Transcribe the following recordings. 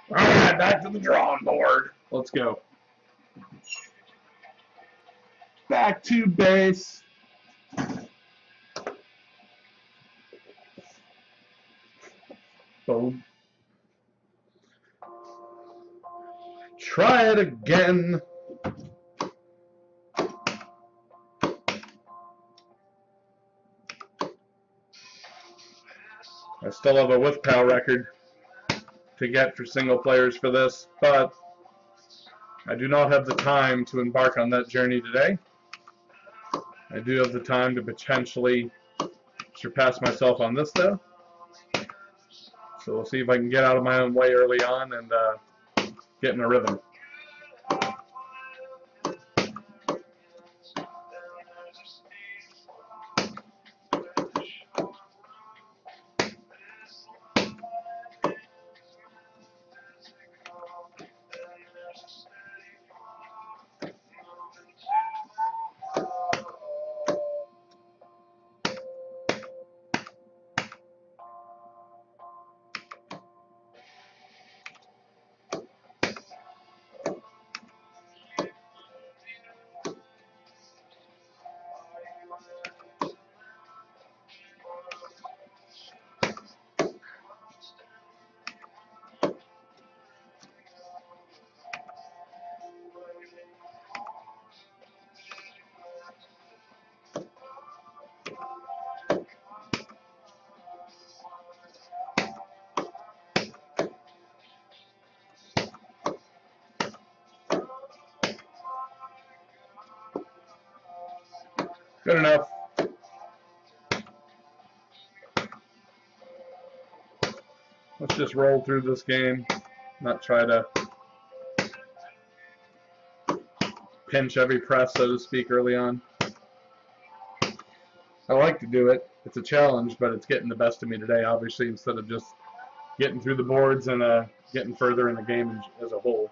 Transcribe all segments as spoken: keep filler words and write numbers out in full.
All right, back to the drawing board. Let's go. Back to base. Boom. Try it again. I still have a with pal record to get for single players for this, but I do not have the time to embark on that journey today. I do have the time to potentially surpass myself on this, though. So we'll see if I can get out of my own way early on and uh, get in a rhythm. Good enough. Let's just roll through this game, not try to pinch every press, so to speak, early on. I like to do it. It's a challenge, but it's getting the best of me today, obviously, instead of just getting through the boards and uh, getting further in the game as a whole.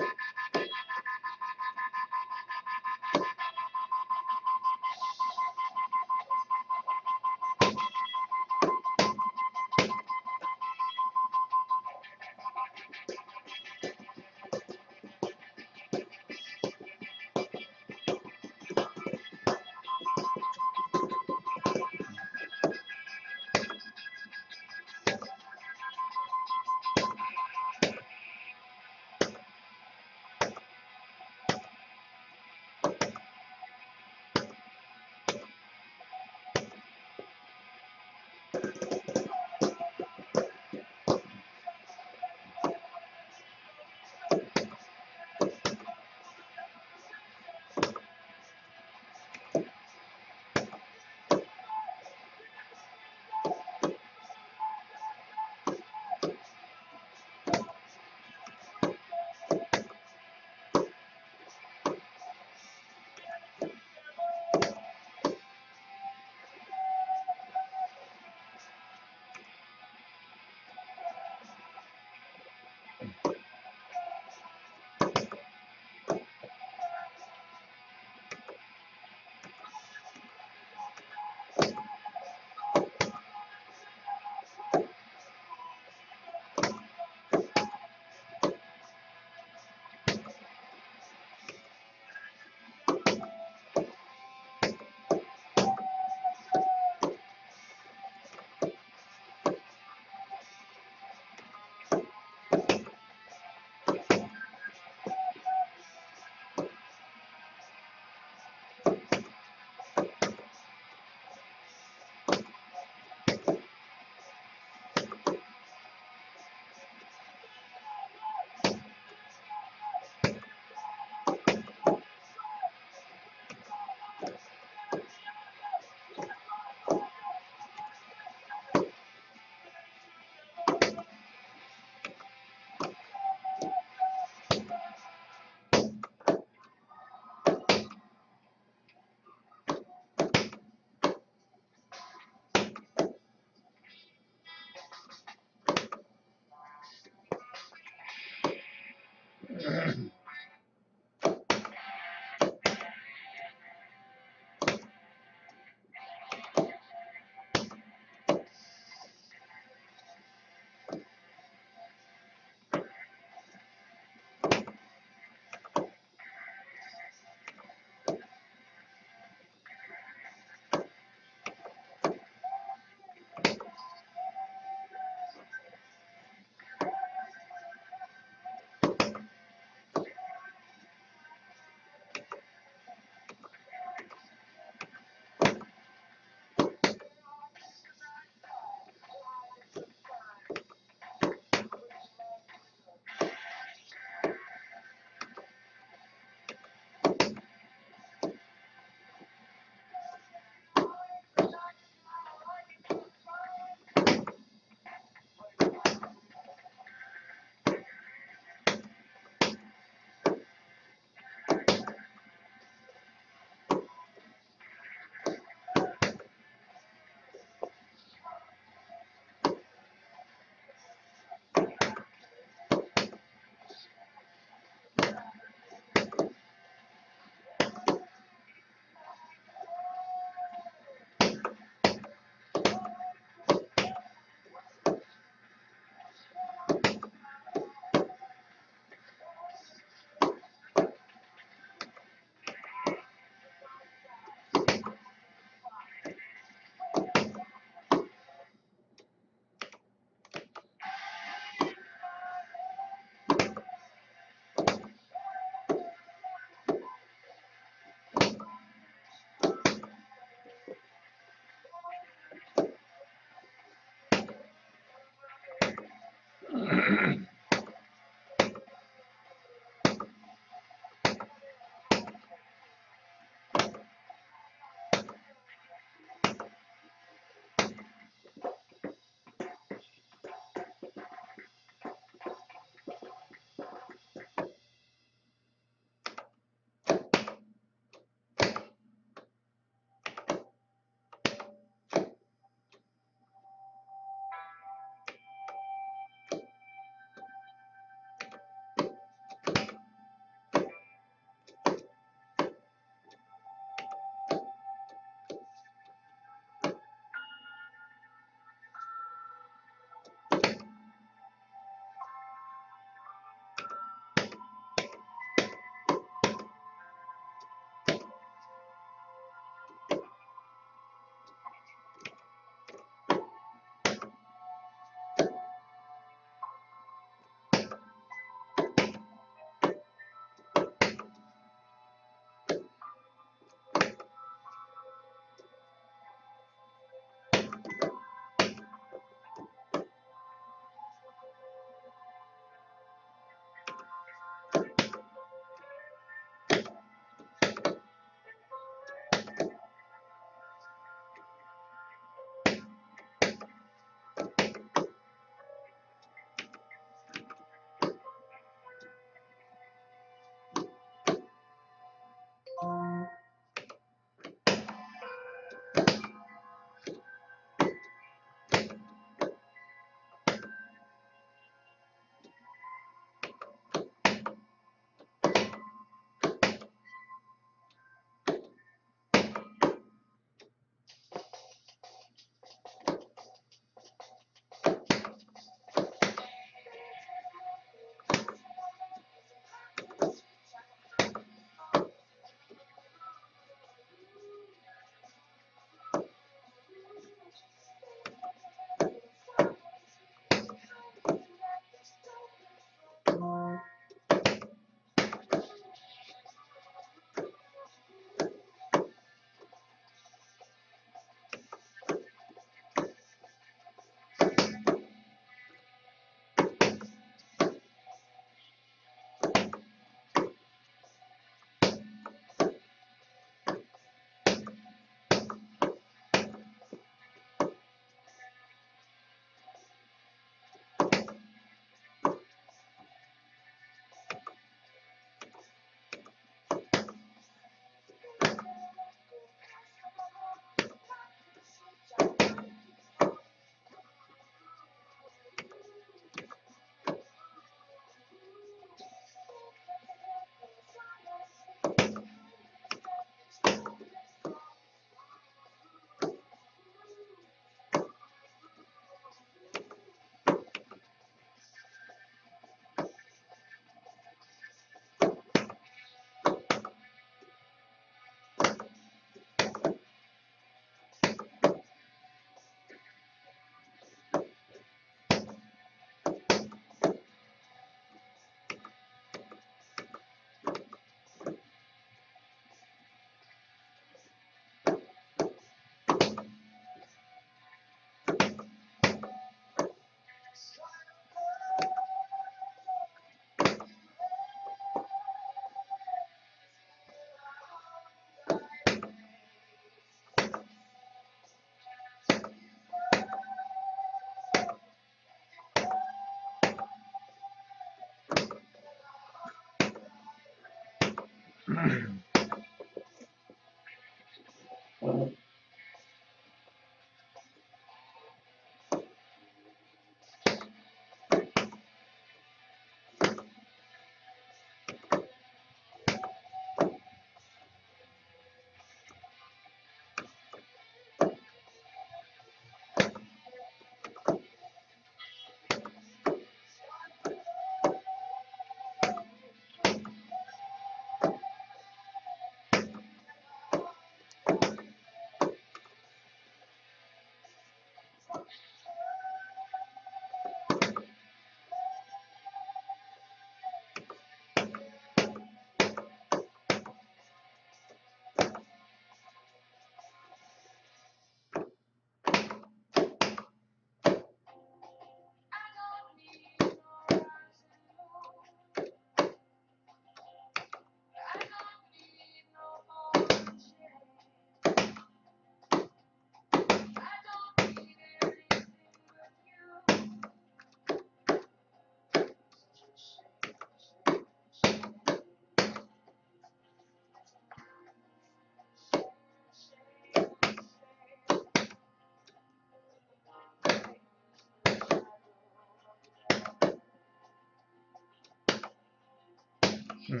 Hmm.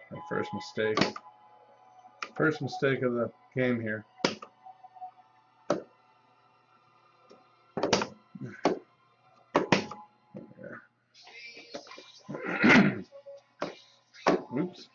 My first mistake. First mistake of the game here. Oops.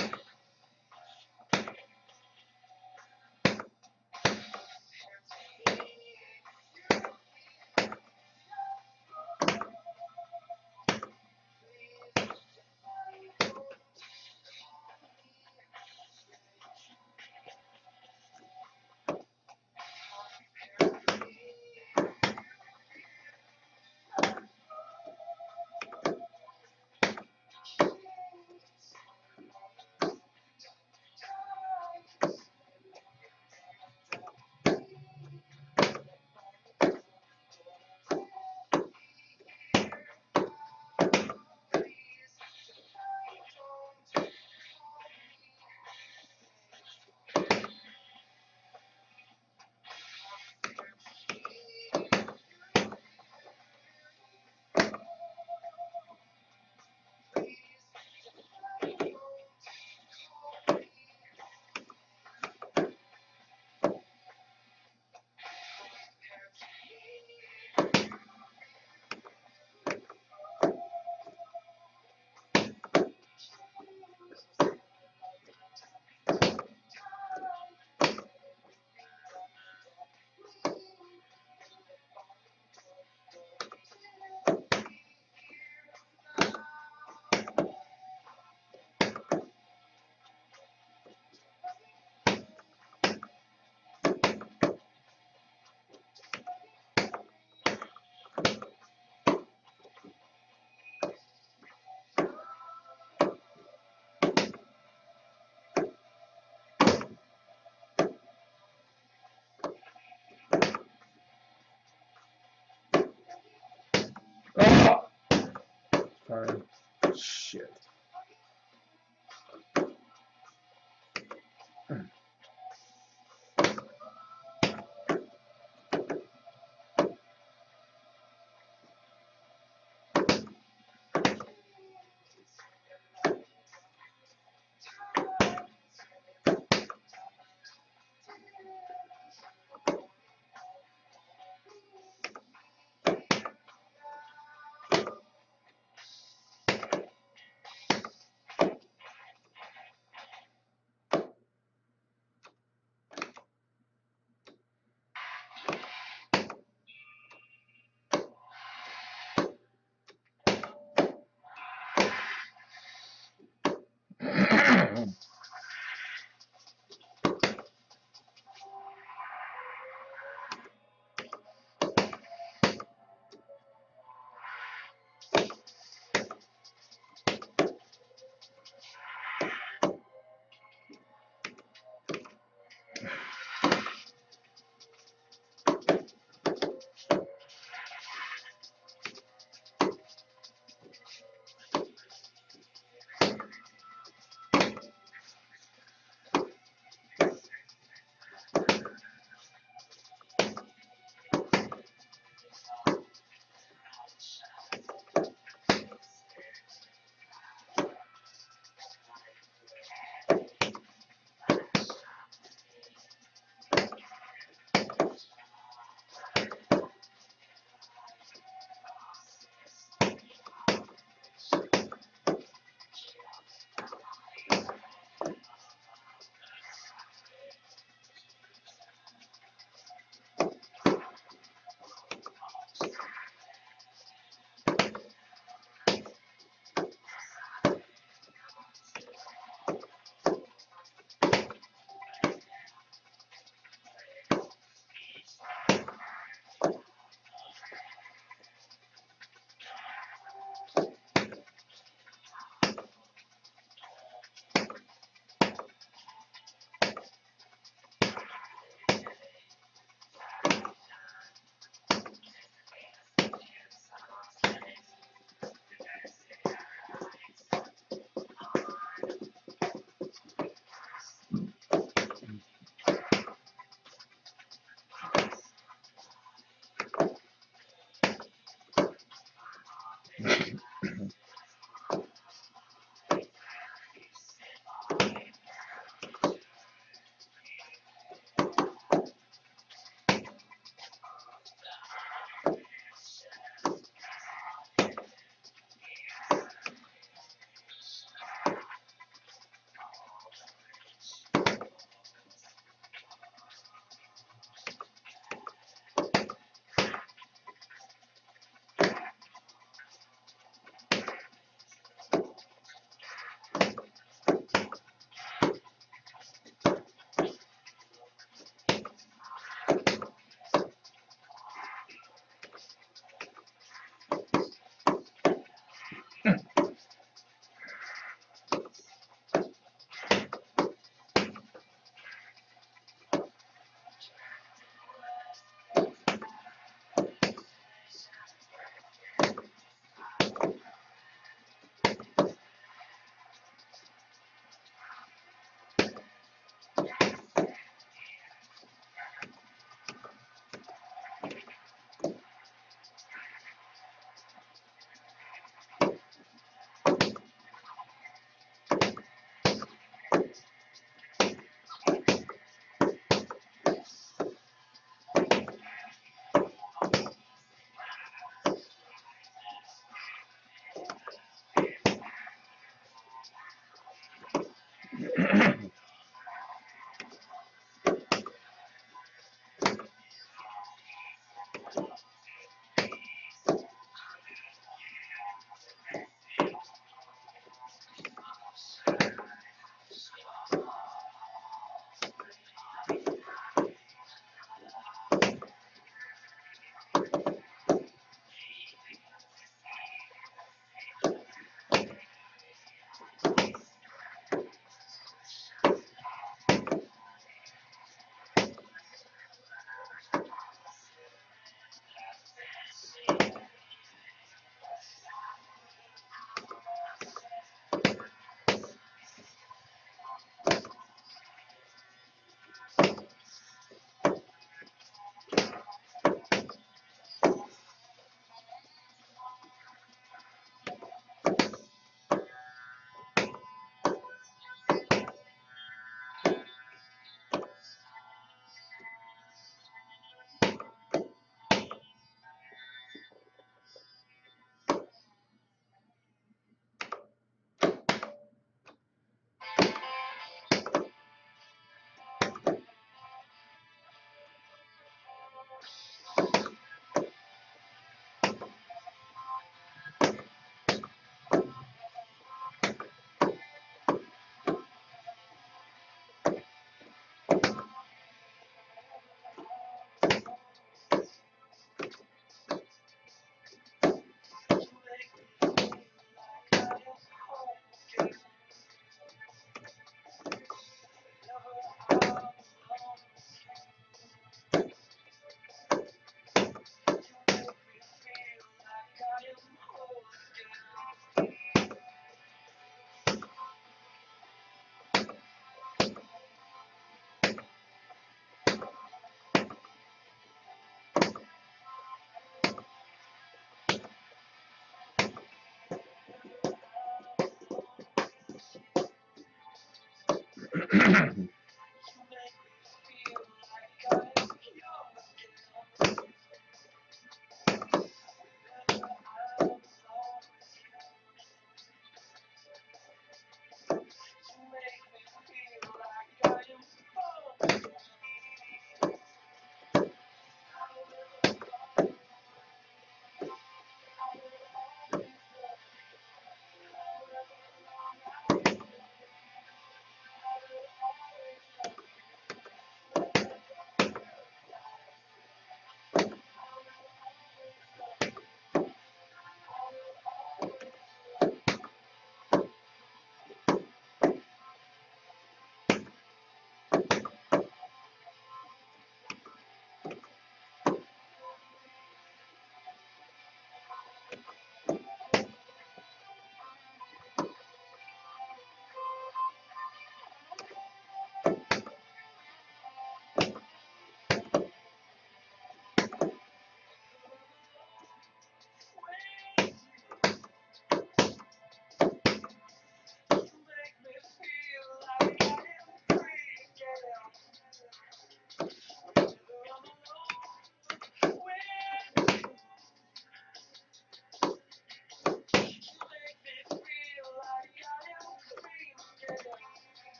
Oh! Fine. Shit.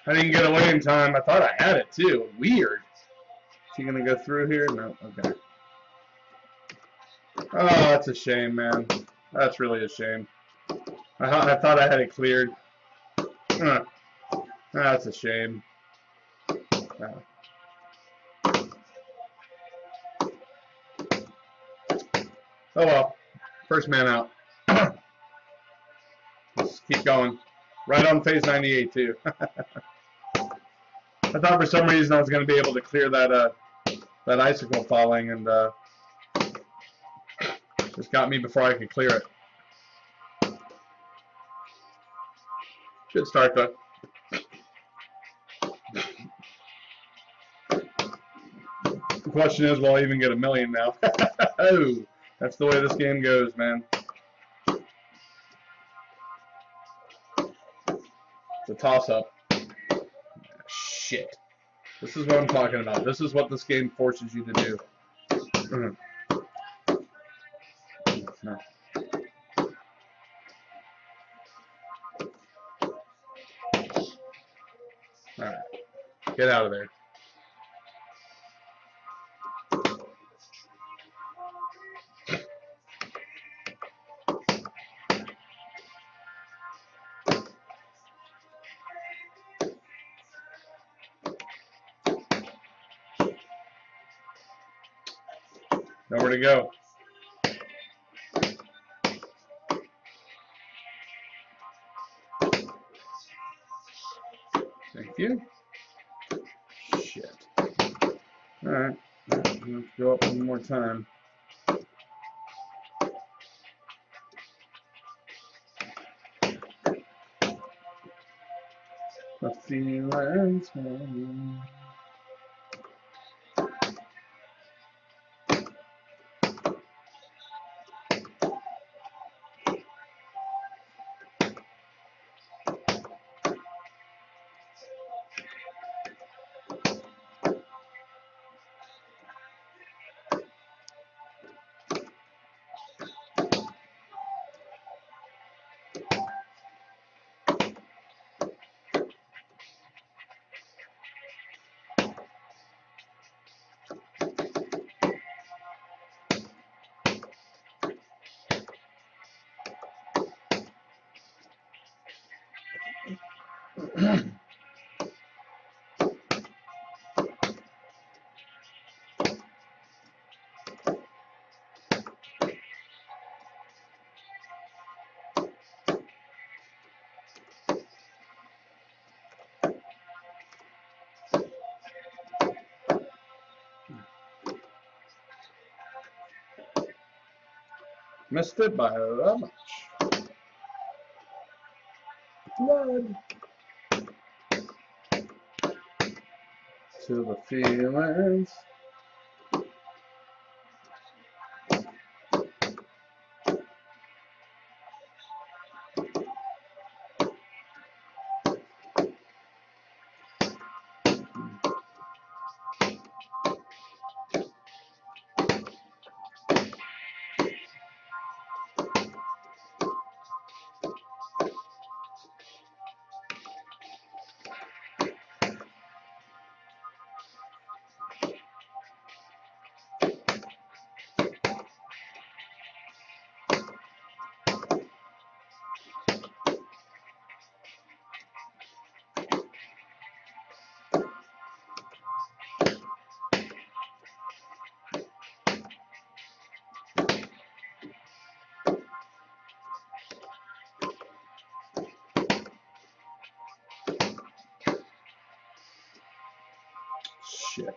I didn't get away in time. I thought I had it too. Weird. Is he gonna go through here? No. Okay. Oh, that's a shame, man. That's really a shame. I, I thought I had it cleared. Uh, that's a shame. Uh. Oh well. First man out. Let's keep going. Right on phase ninety-eight too. I thought for some reason I was going to be able to clear that uh, that icicle falling, and uh, just got me before I could clear it. Good start though. The question is, will I even get a million now? Oh, that's the way this game goes, man. It's a toss-up. Shit. This is what I'm talking about. This is what this game forces you to do. Mm. No. Alright. Get out of there. Nowhere to go. Thank you. Shit. Alright. Let's go up one more time. The feelings home. Missed it by that much. Blood. To the feelings. Shit.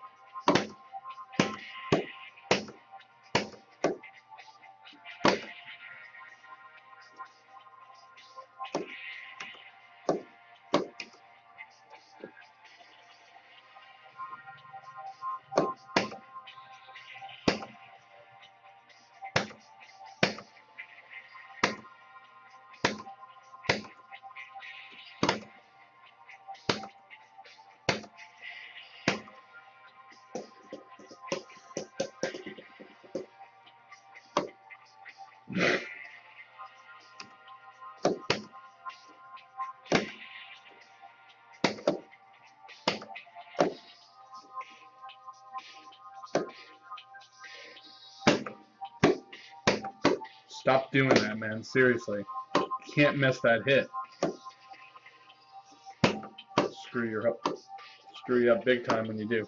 Stop doing that, man. Seriously. You can't miss that hit. Screw you up. Screw you up big time when you do.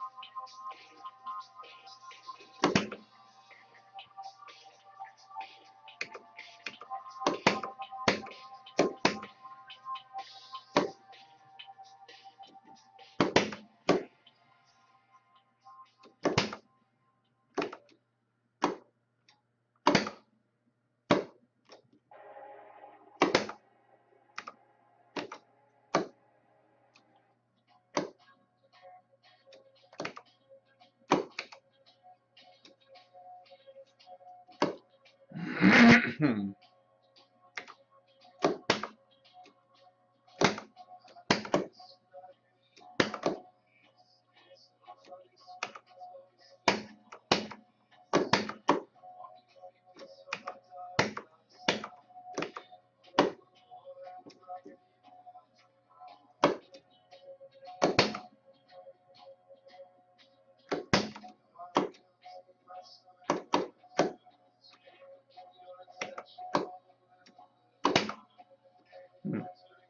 Hmm. Hmm.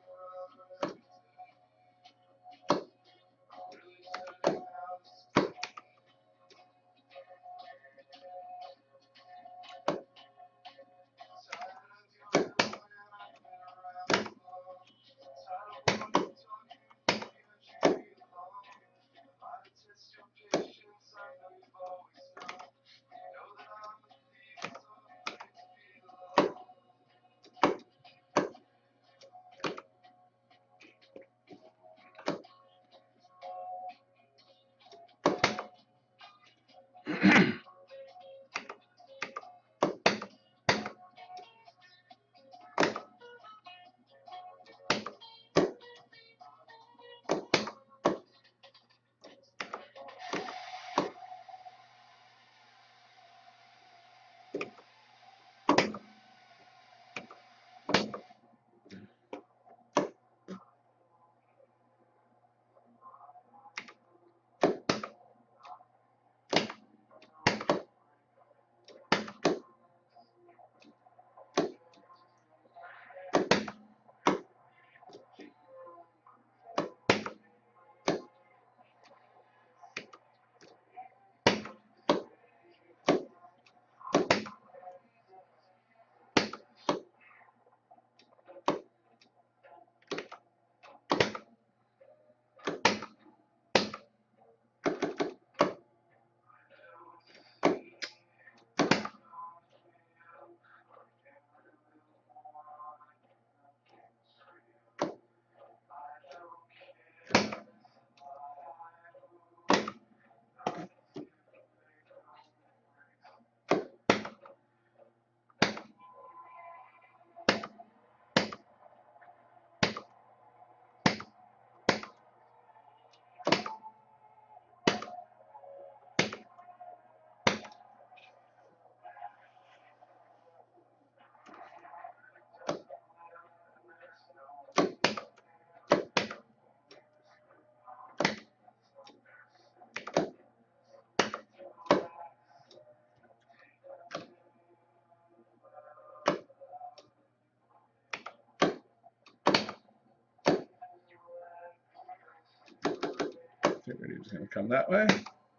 He's going to come that way.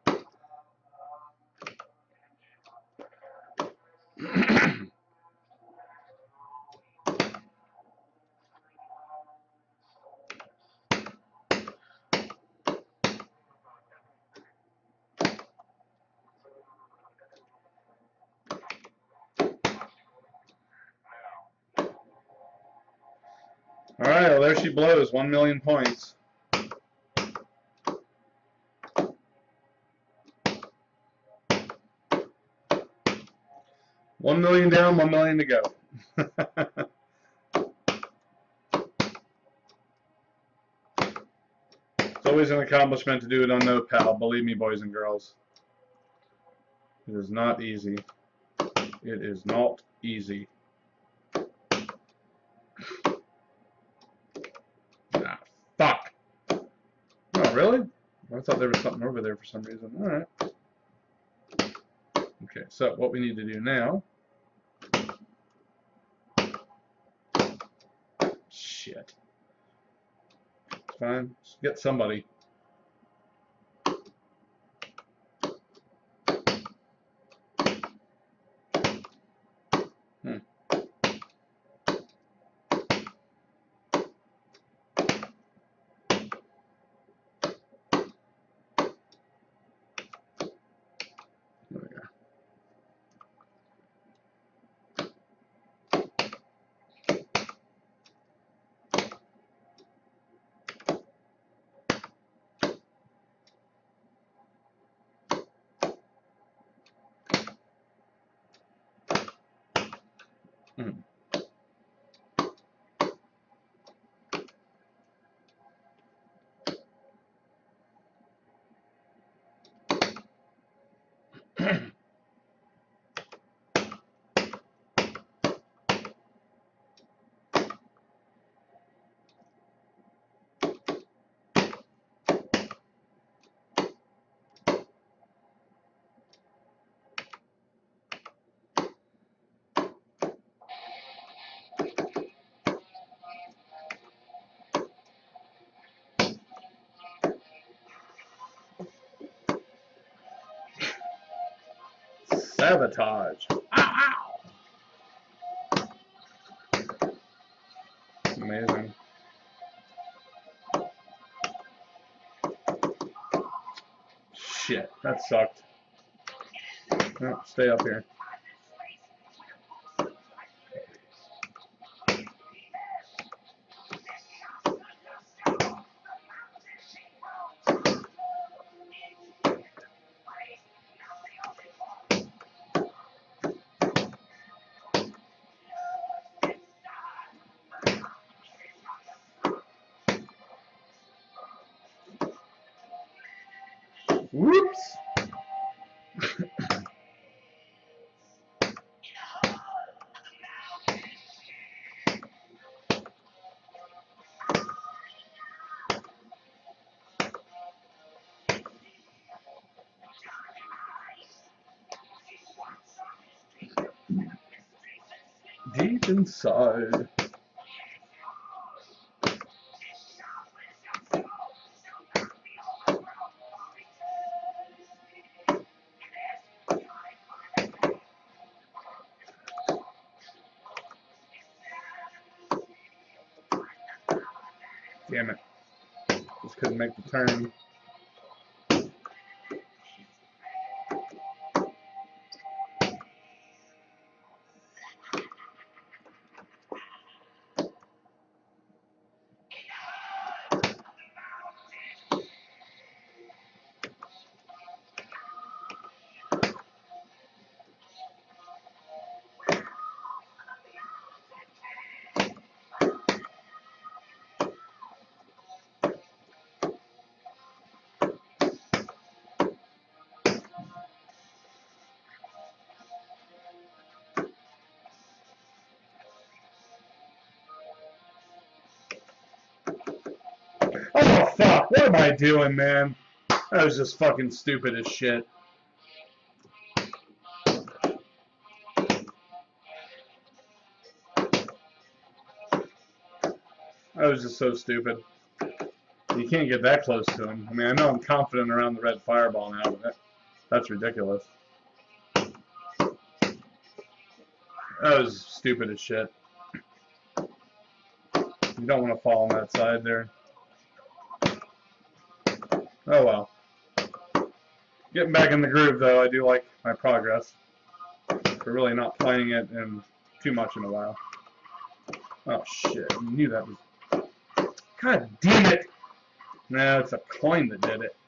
All right, well, there she blows. One million points. One million down, one million to go. It's always an accomplishment to do it on no pal. Believe me, boys and girls. It is not easy. It is not easy. Ah, fuck. Oh, really? I thought there was something over there for some reason. Alright. Okay, so what we need to do now Shit. It's fine. Just get somebody. Hmm. There we go. Hmm. Sabotage. Ow, ow. Amazing. Shit, that sucked. No, stay up here. Whoops! Deep inside. Damn it. Just couldn't make the turn. Oh, fuck. What am I doing, man? That was just fucking stupid as shit. That was just so stupid. You can't get that close to him. I mean, I know I'm confident around the red fireball now, but that, that's ridiculous. That was stupid as shit. You don't want to fall on that side there. Oh well. Getting back in the groove, though, I do like my progress. We're really not playing it in too much in a while. Oh shit, I knew that was... God damn it! Nah, it's a coin that did it.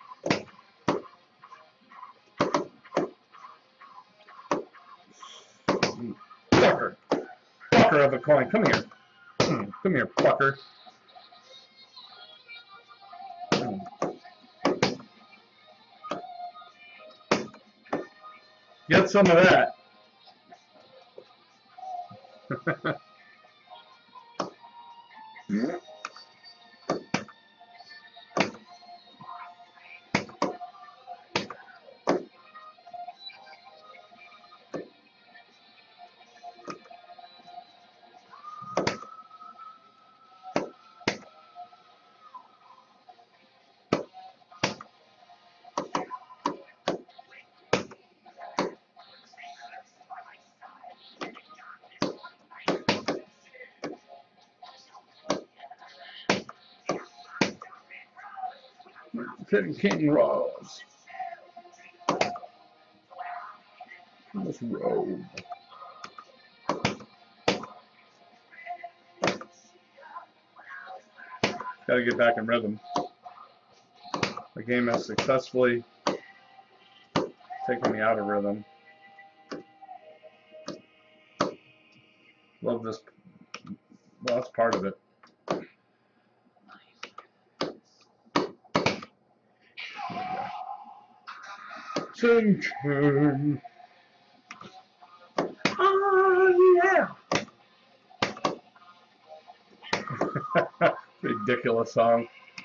Fucker. Fucker of a coin. Come here. Come here, fucker. Get some of that. Hitting King Ross. This robe. Gotta get back in rhythm. The game has successfully taken me out of rhythm. Love this. Well, that's part of it. Sunshine. Oh, yeah. Ridiculous song.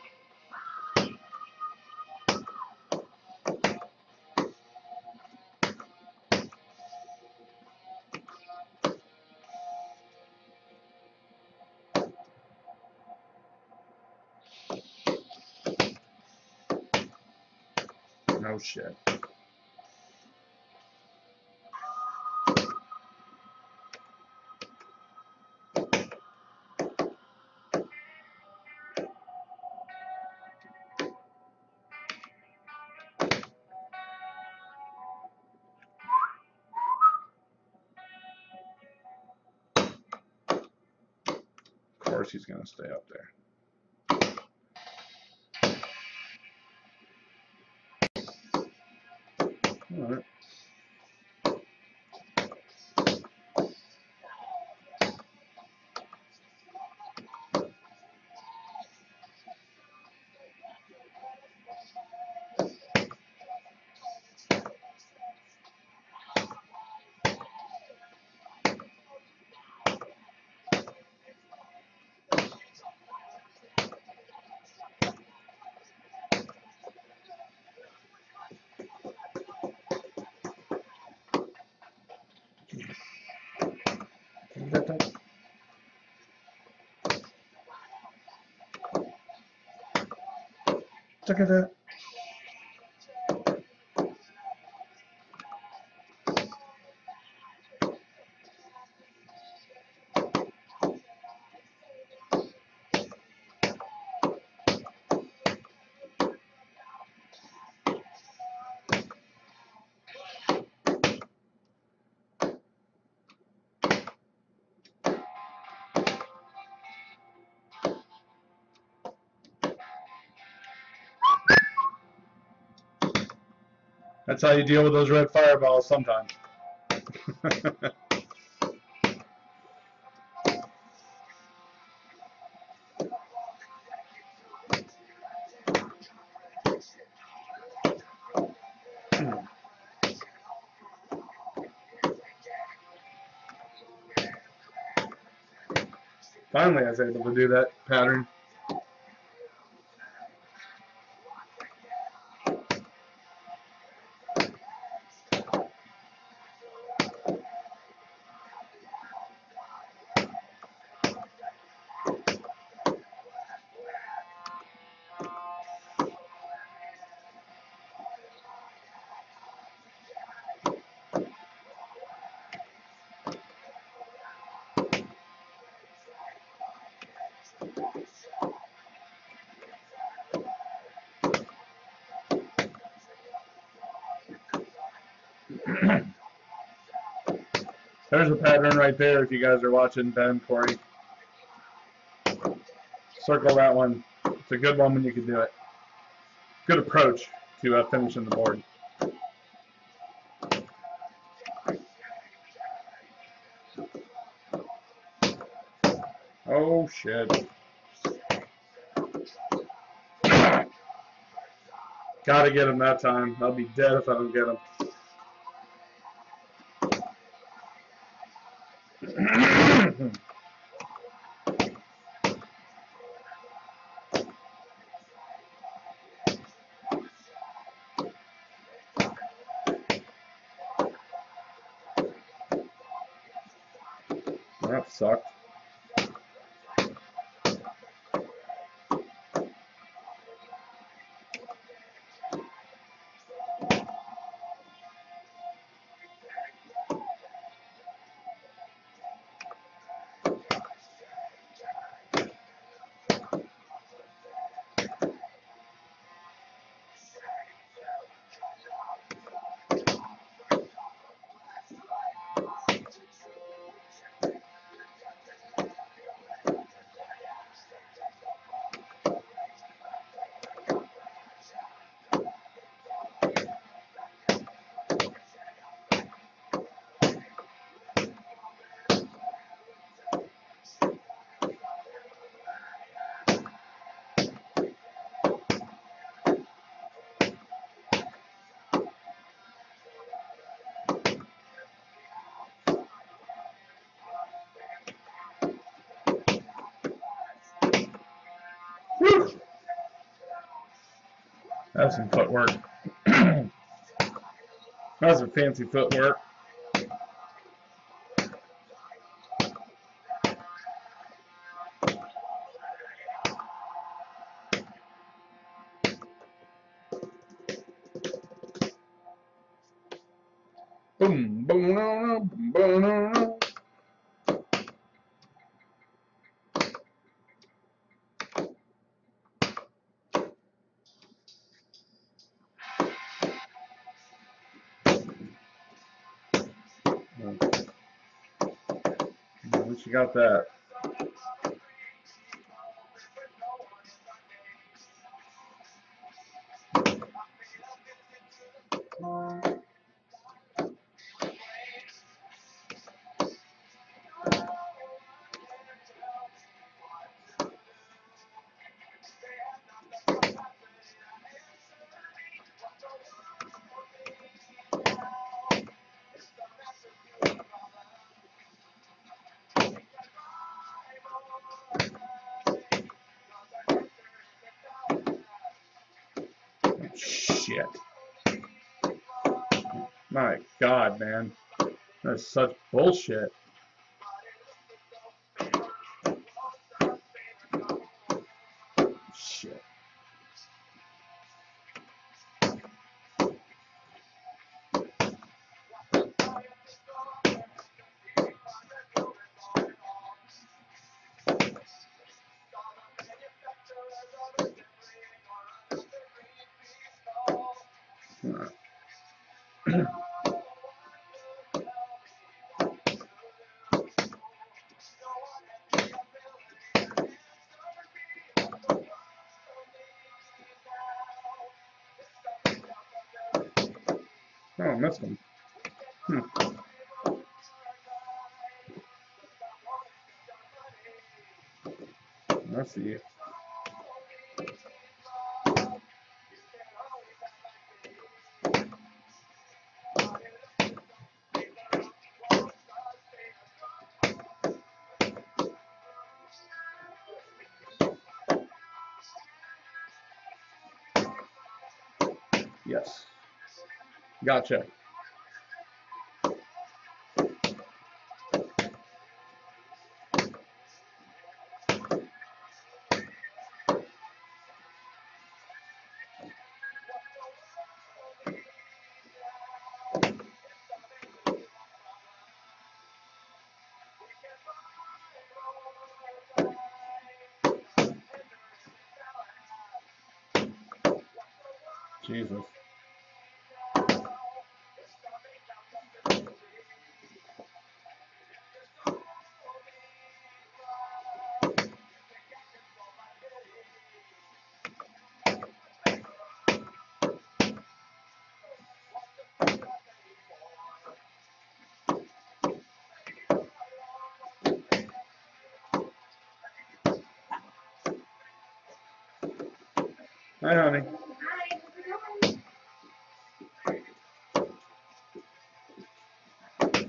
No shit. Of course he's going to stay up there. All right. Look at that. That's how you deal with those red fireballs sometimes. Finally, I was able to do that pattern. There's a pattern right there if you guys are watching, Ben, Corey. Circle that one. It's a good one when you can do it. Good approach to uh, finishing the board. Oh, shit. Gotta get him that time. I'll be dead if I don't get him. That sucked. That's some footwork. That's some fancy footwork. Boom, boom, no, no, boom, boom, no, no. At least you got that. Shit. My God, man. That's such bullshit. Shit. Oh, I missed him. Hmm. Let's see. Yes. Gotcha. Jesus. Hi, honey. Hi, how's it going?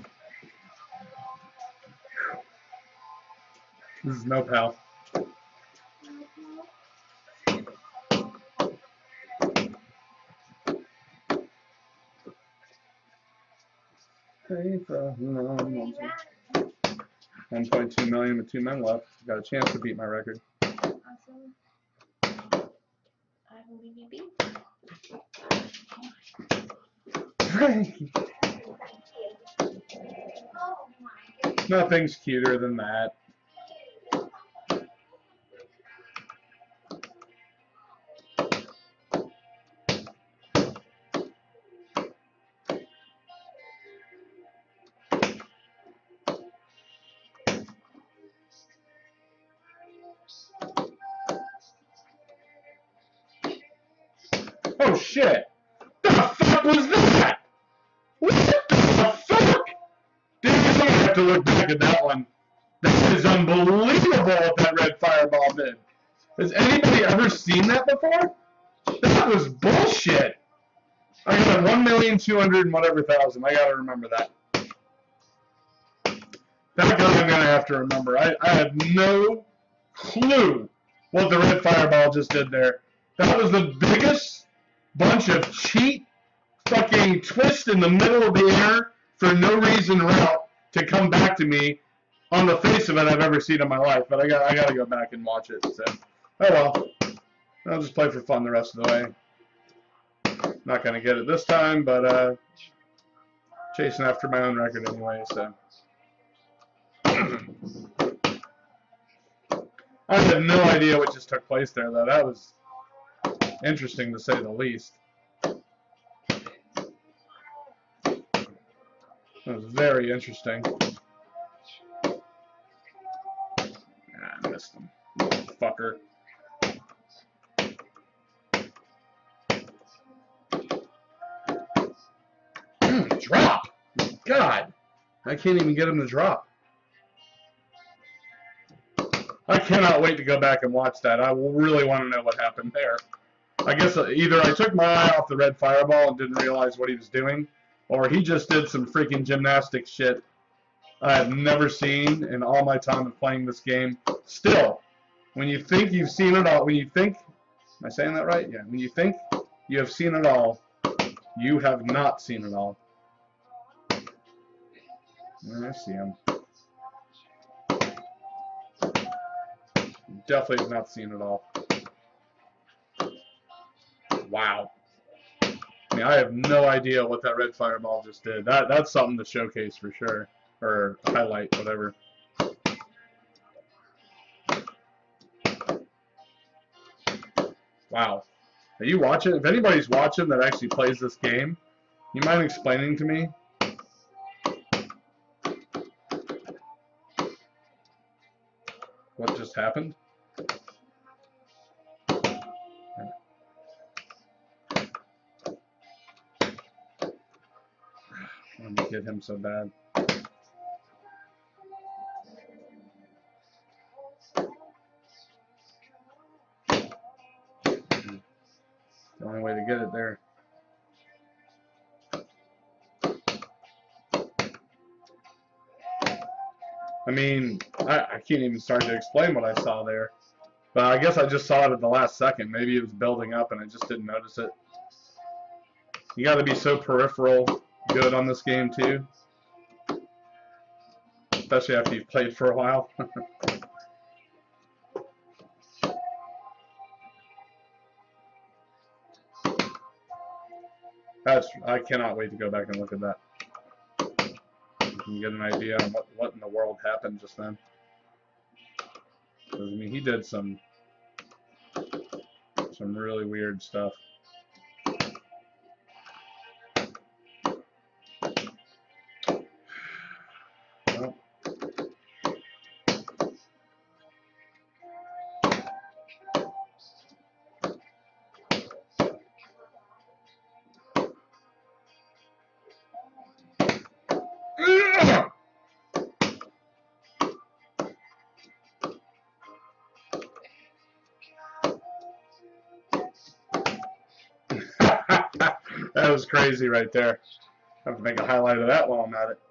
This is no pal. one point two million with two men left. Got a chance to beat my record. Awesome. I believe you beat. Oh my goodness. Nothing's cuter than that. Oh shit! The fuck was that? What the fuck? Dude, you don't have to look back at that one. That is unbelievable what that red fireball did. Has anybody ever seen that before? That was bullshit. I got one million two hundred and whatever thousand. I gotta remember that. That guy I'm gonna have to remember. I, I have no clue what the red fireball just did there. That was the biggest bunch of cheat fucking twist in the middle of the air for no reason route to come back to me on the face of it I've ever seen in my life. But I got I got to go back and watch it. So, oh well, I'll just play for fun the rest of the way. Not gonna get it this time, but uh, chasing after my own record anyway. So. I have no idea what just took place there, though. That was interesting, to say the least. That was very interesting. Ah, I missed him. Fucker. Drop! God! I can't even get him to drop. I cannot wait to go back and watch that. I really want to know what happened there. I guess either I took my eye off the red fireball and didn't realize what he was doing, or he just did some freaking gymnastics shit I have never seen in all my time of playing this game. Still, when you think you've seen it all, when you think, am I saying that right? Yeah, when you think you have seen it all, you have not seen it all. I see him. Definitely have not seen it all. Wow. I mean, I have no idea what that red fireball just did. That that's something to showcase for sure, or highlight, whatever. Wow. Are you watching? If anybody's watching that actually plays this game, you mind explaining to me? What just happened? I want to get him so bad. The only way to get it there. I mean, I, I can't even start to explain what I saw there. But I guess I just saw it at the last second. Maybe it was building up and I just didn't notice it. You got to be so peripheral good on this game too. Especially after you've played for a while. That's, I cannot wait to go back and look at that. You can get an idea on what, what in the world happened just then. I mean, he did some some really weird stuff. Well, that was crazy right there. I have to make a highlight of that while I'm at it.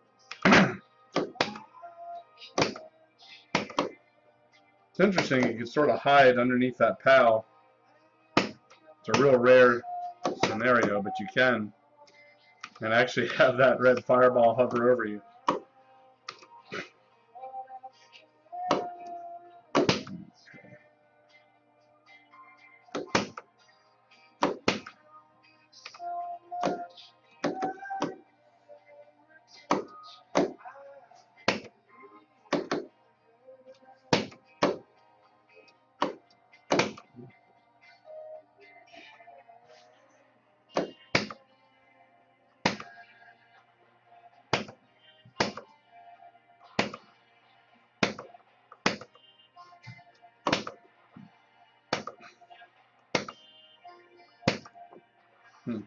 It's interesting, you can sort of hide underneath that P O W. It's a real rare scenario, but you can. And actually have that red fireball hover over you. Hmm.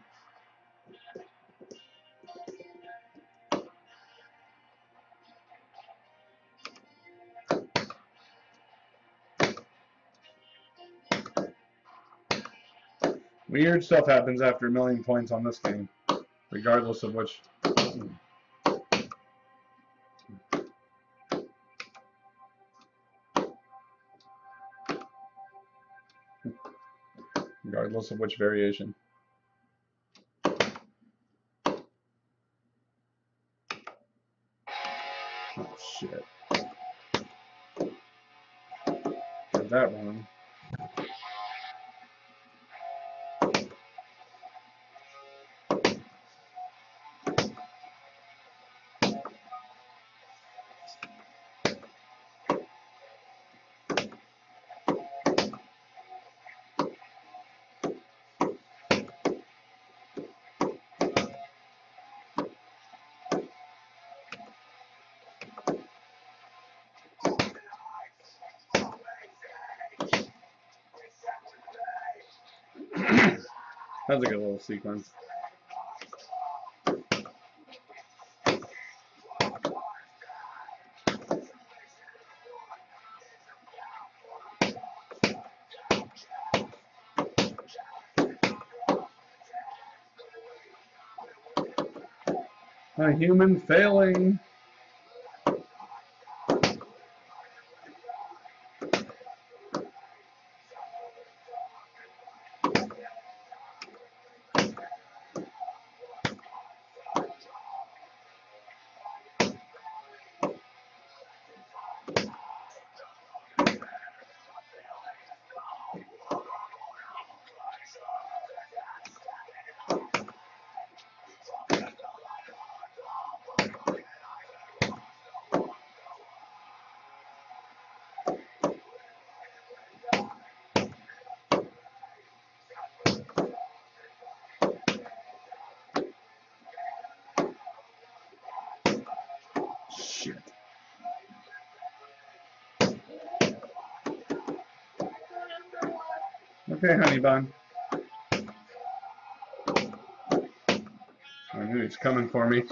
Weird stuff happens after a million points on this game, regardless of which. Regardless of which variation. Shit. Got that one. That's a good little sequence. A human failing. Shit. Okay, honey bun. I knew he's coming for me.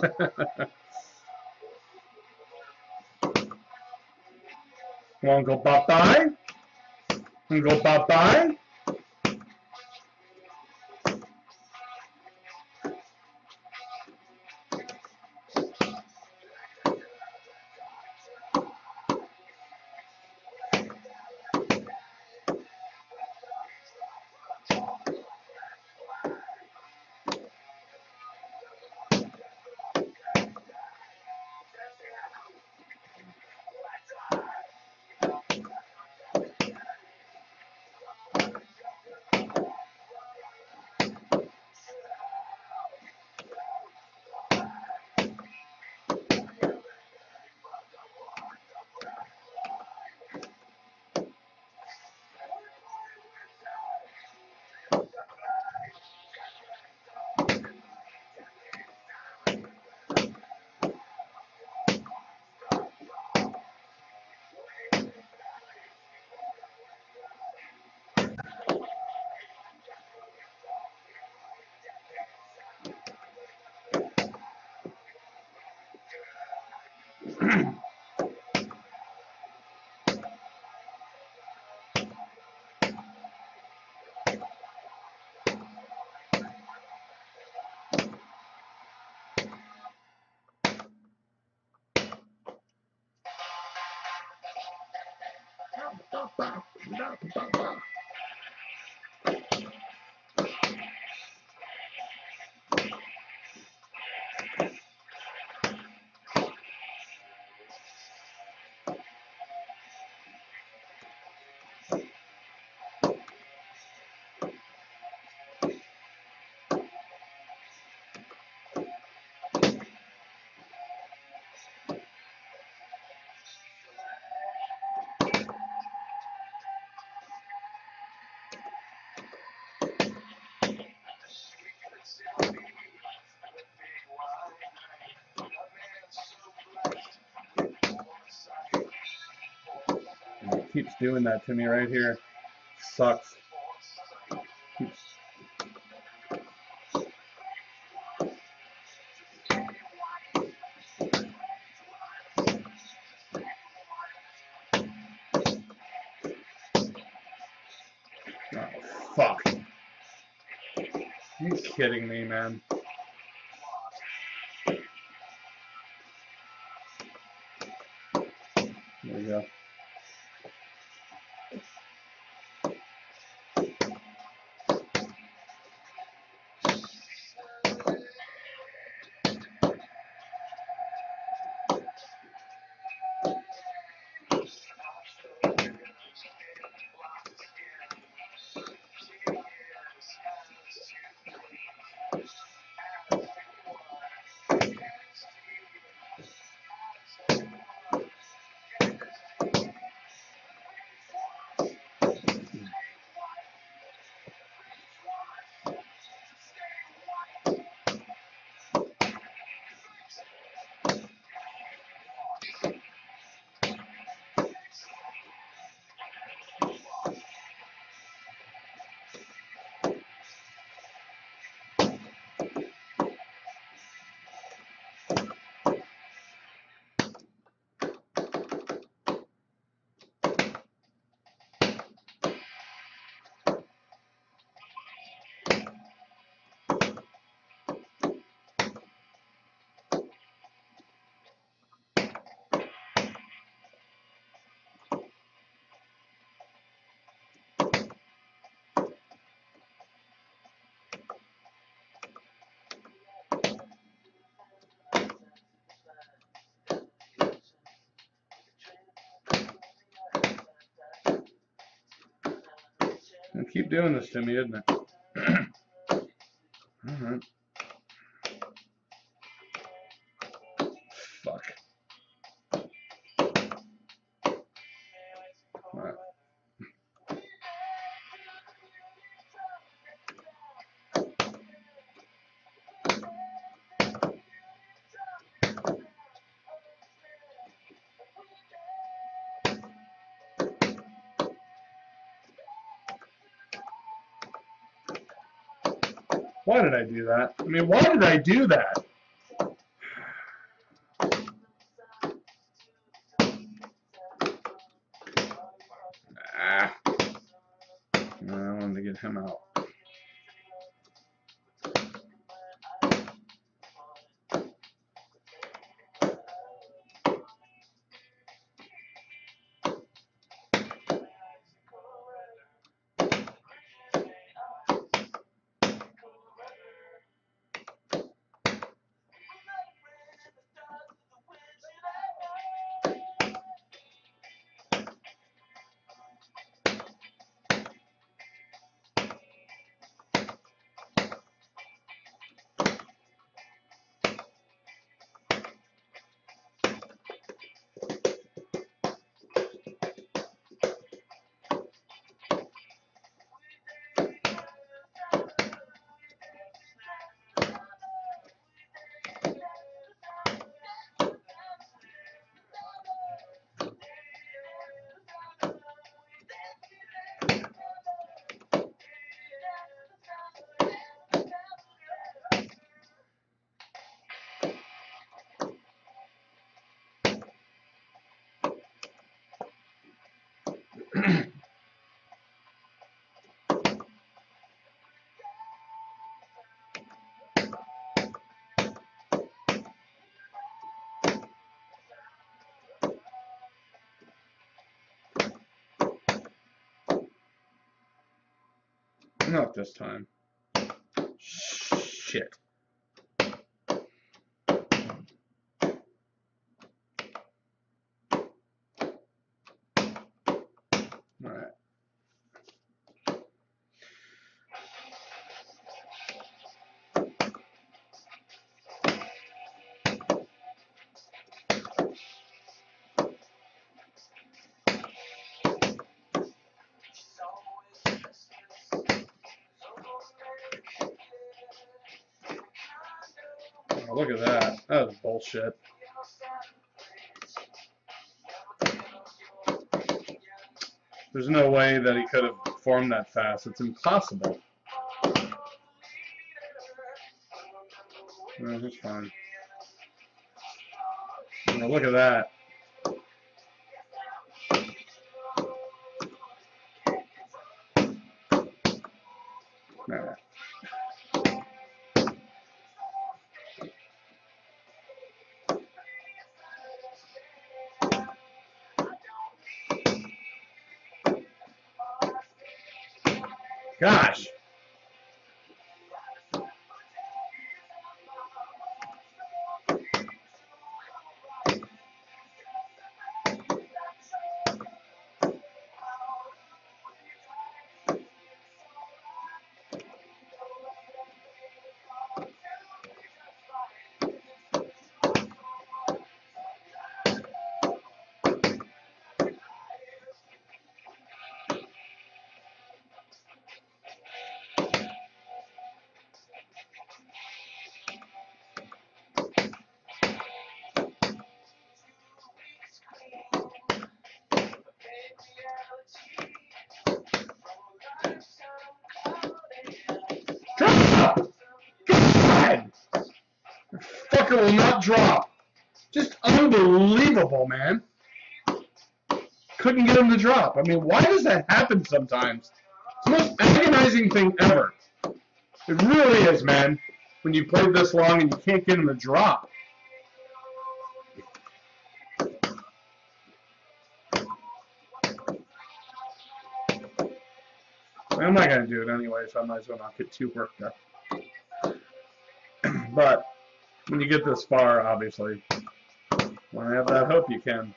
Wanna go bye-bye? Wanna go bye-bye? And it keeps doing that to me right here. Sucks. Keeps Oh, fuck. Are you kidding me, man? There we go. And keep doing this to me, isn't it? Alright. Fuck. Alright. Why did I do that? I mean, why did I do that? Ah. No, I wanted to get him out. Not this time. Shit. Alright. Oh, look at that. That was bullshit. There's no way that he could have formed that fast. It's impossible. No, that's fine. Oh, look at that. Nah. Gosh. Drop! God! The fucker will not drop. Just unbelievable, man. Couldn't get him to drop. I mean, why does that happen sometimes? It's the most agonizing thing ever. It really is, man. When you play this long and you can't get him to drop. I'm not going to do it anyway, so I might as well not get too worked up. But when you get this far, obviously, when I have that hope, you can.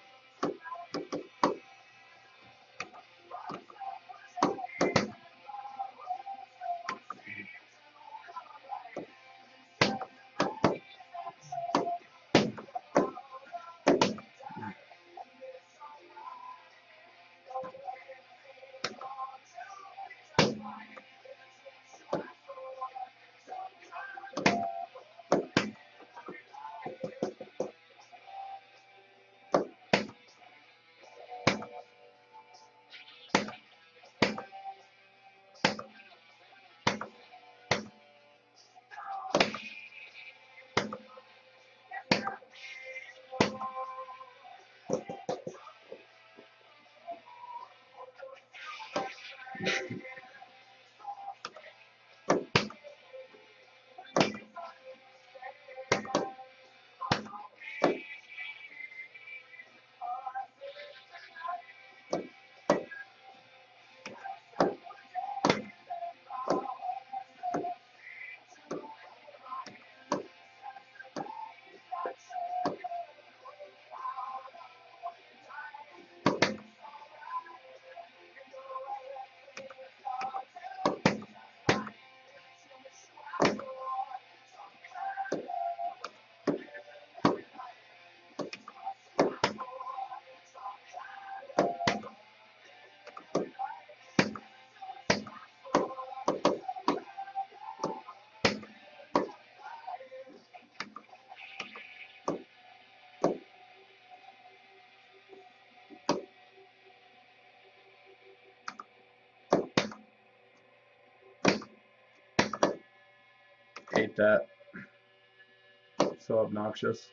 Hate that. So obnoxious.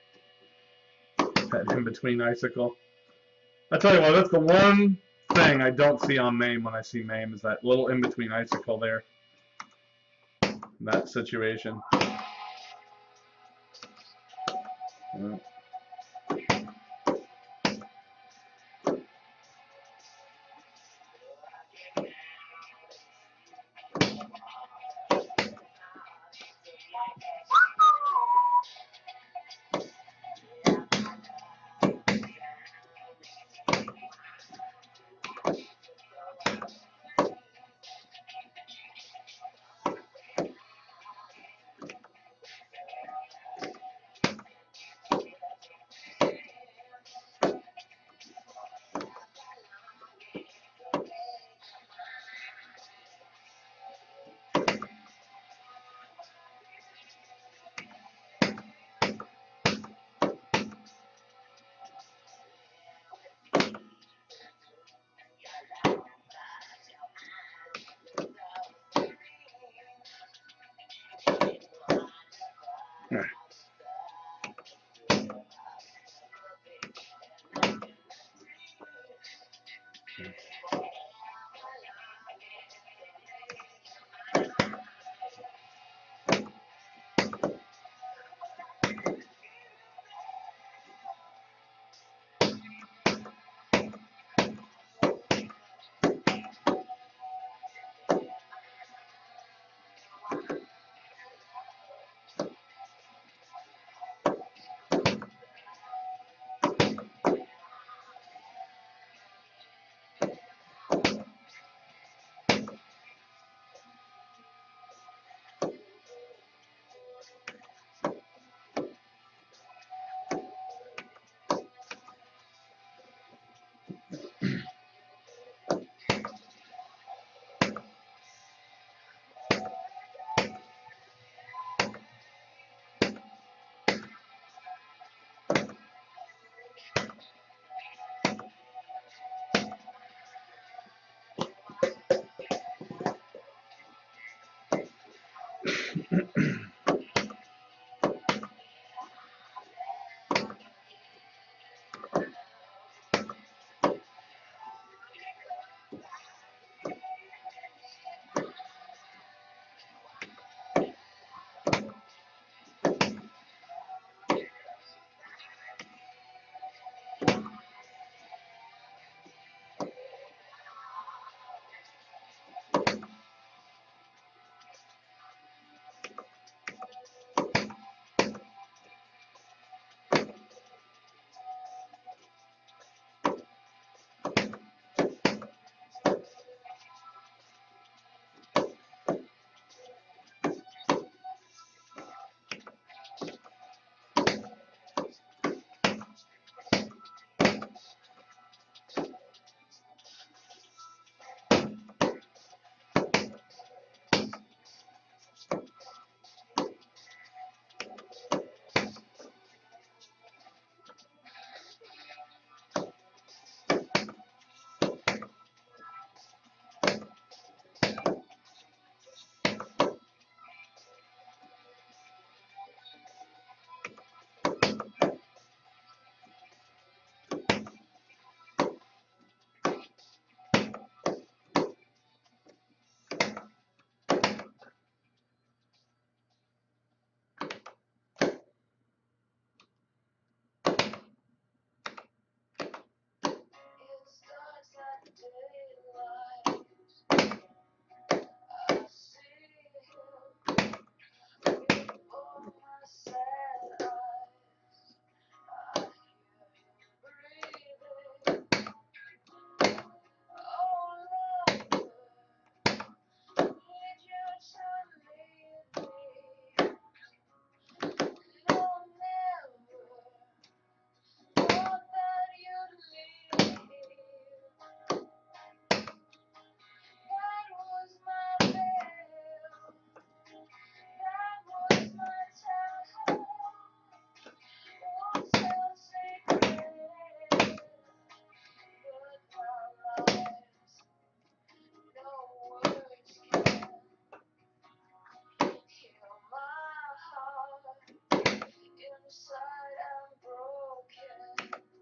That in-between icicle. I tell you what, that's the one thing I don't see on MAME when I see MAME, is that little in-between icicle there. That situation. Yeah.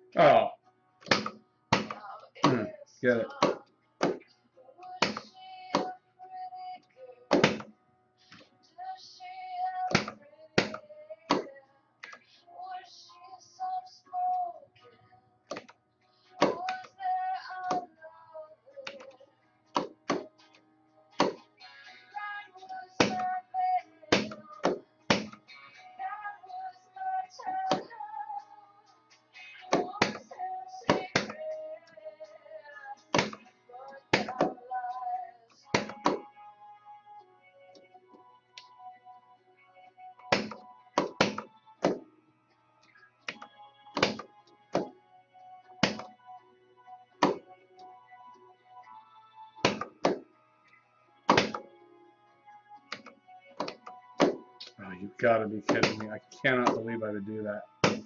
Oh. Hmm, get it. Oh, you gotta be kidding me. I cannot believe I would do that.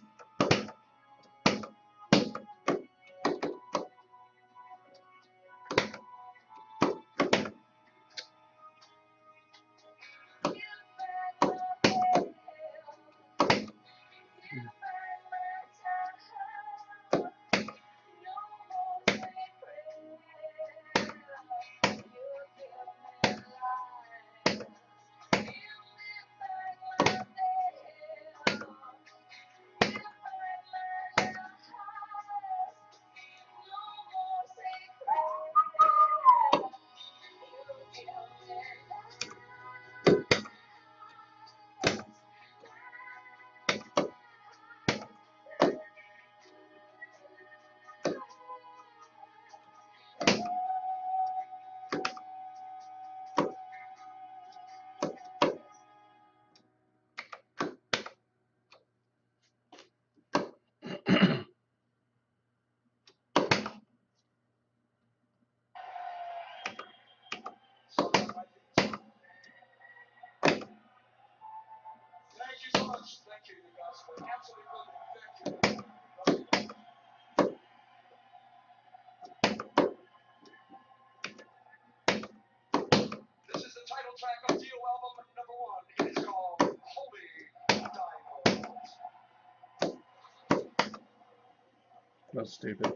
That's stupid.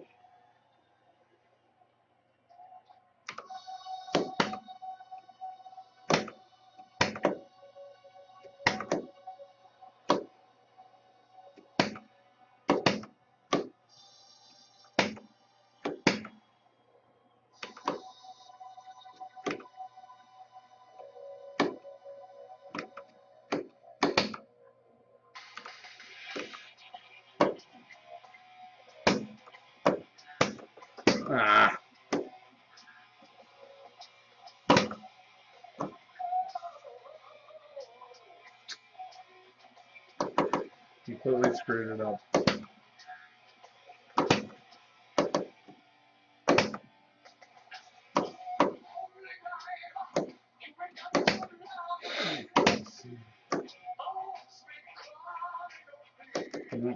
Ah. Completely screwed it up. Nope.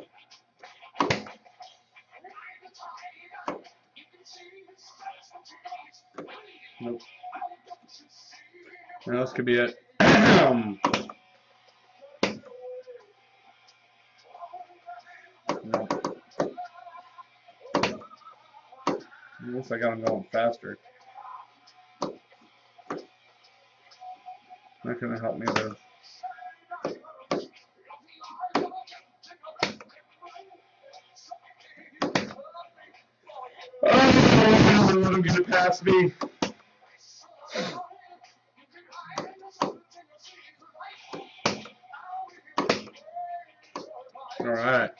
Nope. Now this could be it. No. At least I got him going faster. Not gonna help me though. Oh, let him get it past me. All right.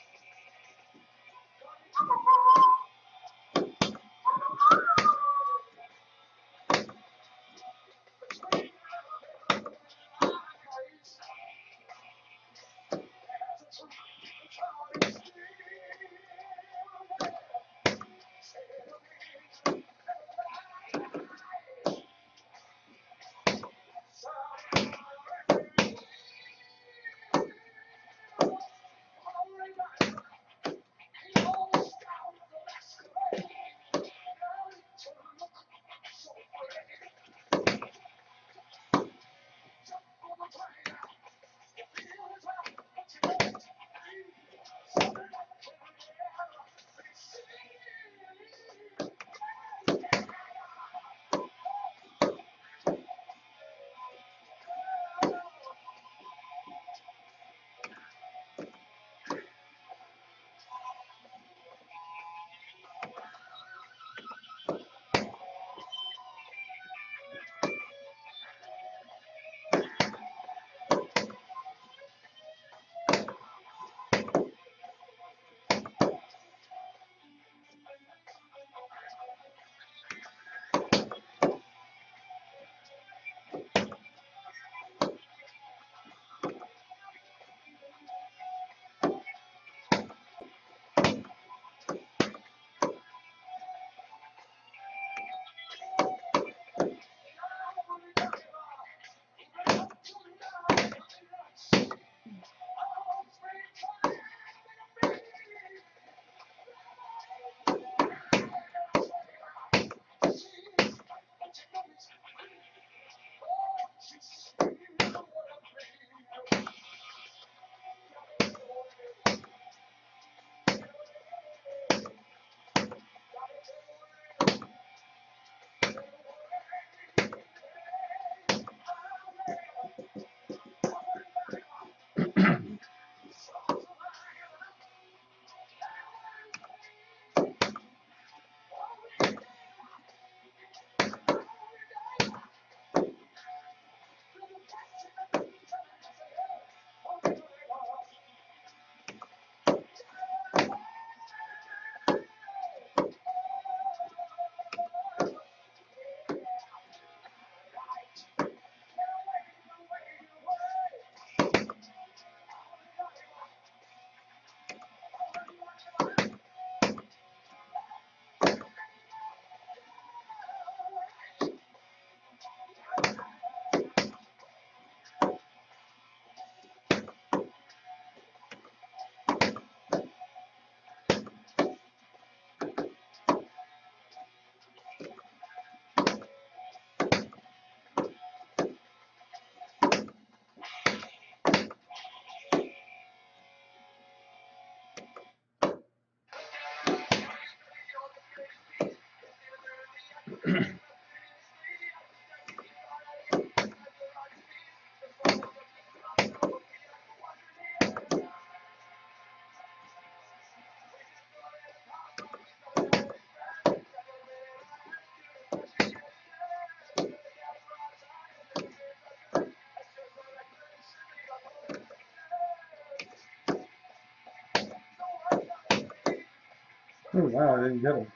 Oh wow, I didn't get him.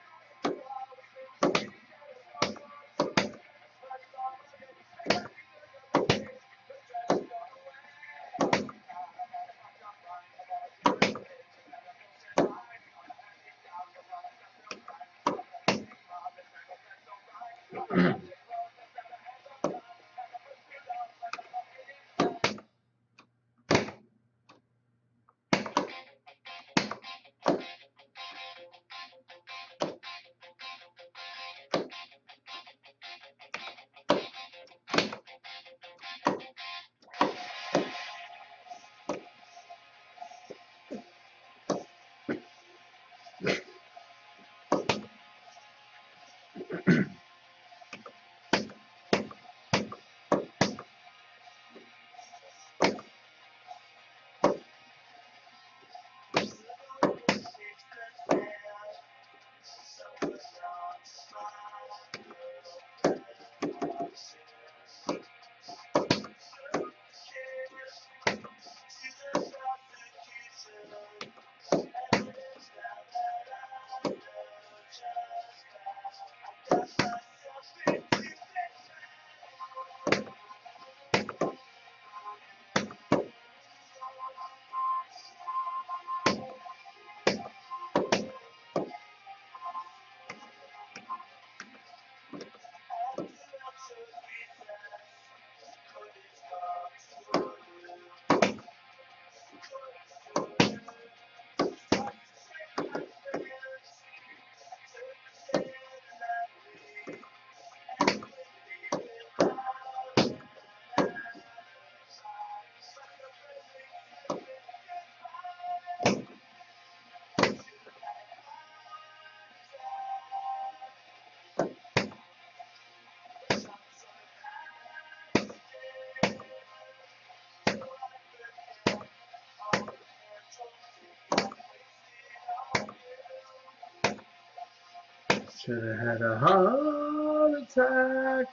Should have had a heart attack.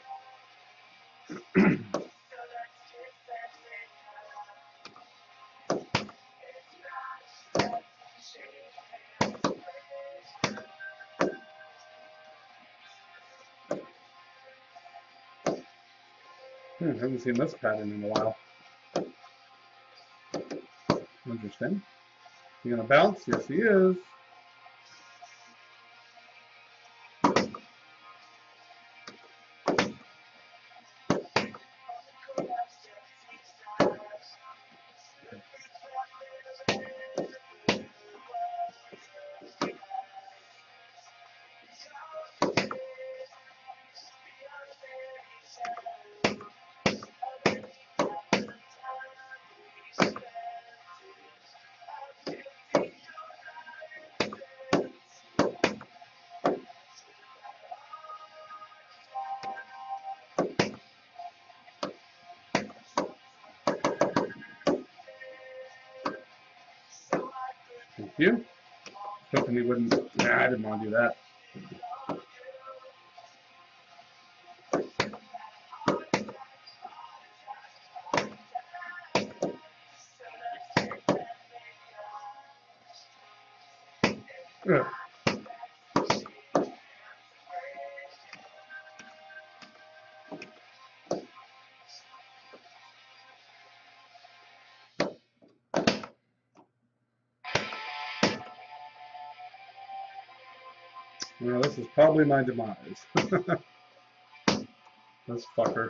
Hmm, haven't seen this pattern in a while. Interesting. He gonna bounce? Yes, he is. Thank you. Hoping he wouldn't. Nah, I didn't want to do that. Ugh. Well, this is probably my demise. This fucker.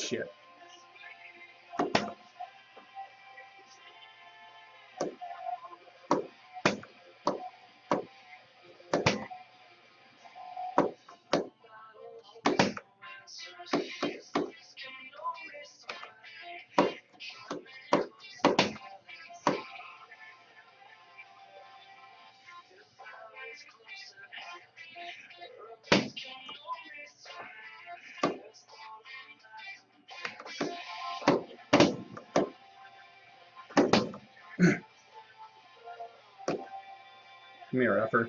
Shit. Come here, effer.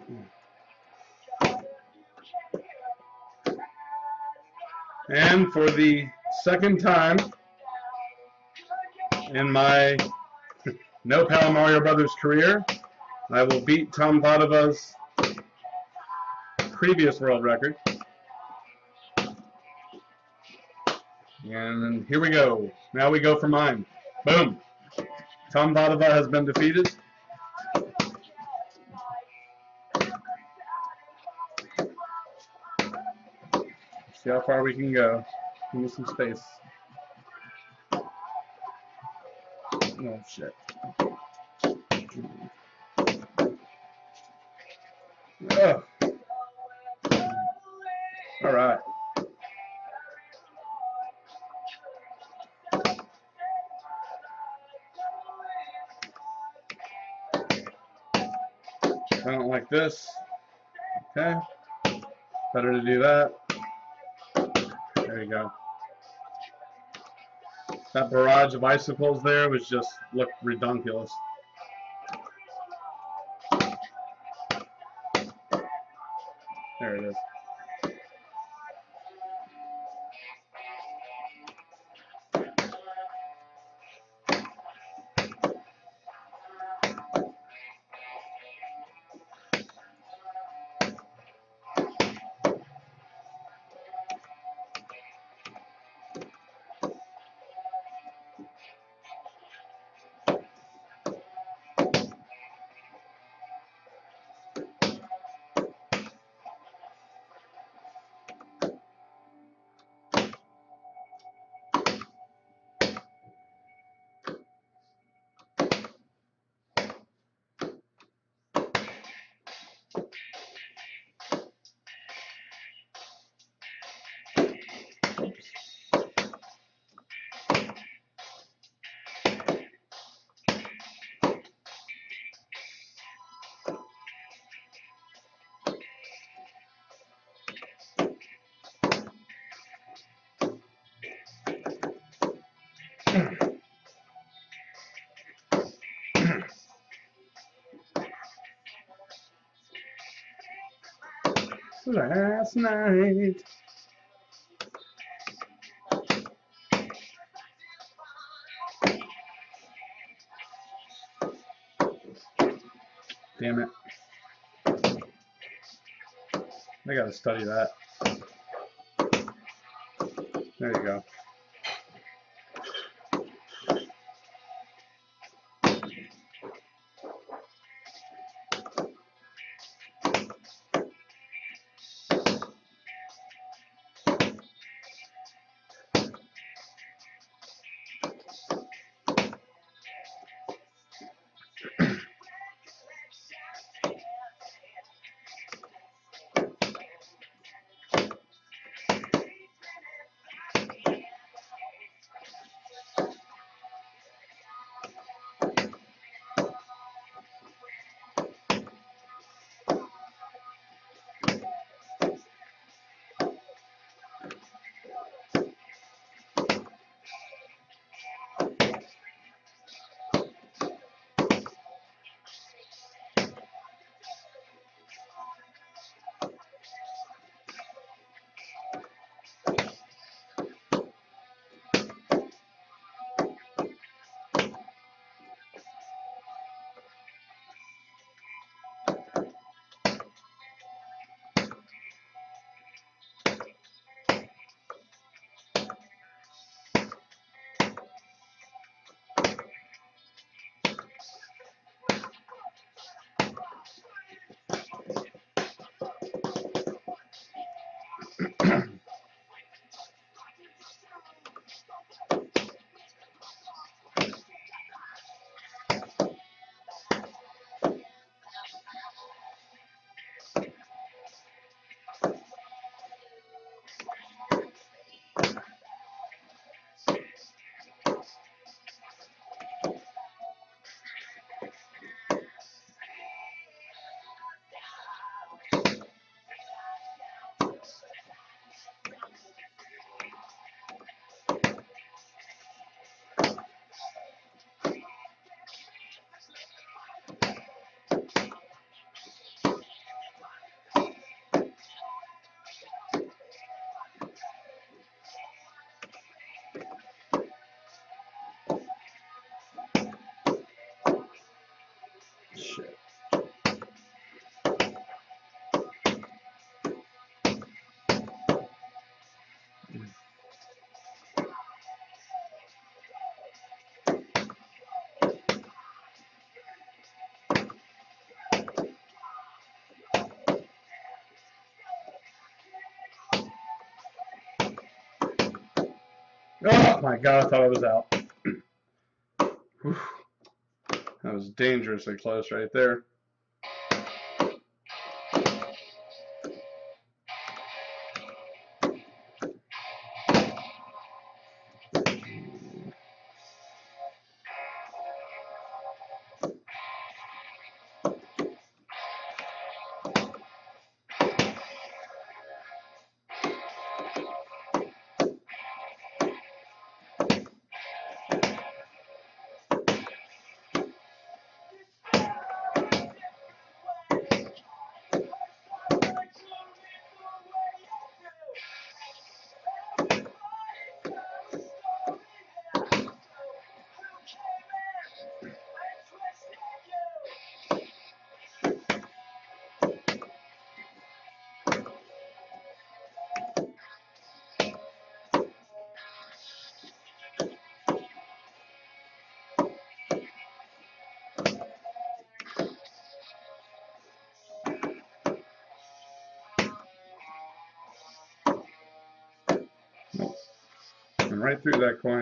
And for the second time in my No Pal Mario Brothers career, I will beat Tom Padova's previous world record. And here we go. Now we go for mine. Boom. Tom Padova has been defeated. See how far we can go. Give me some space. Oh, shit. Ugh. All right. I don't like this. Okay. Better to do that. There you go. That barrage of icicles there was just looked redonkulous. There it is. Last night. Damn it. I gotta study that. There you go. Oh my god, I thought I was out. Whew. That was dangerously close right there. Nope. And right through that coin.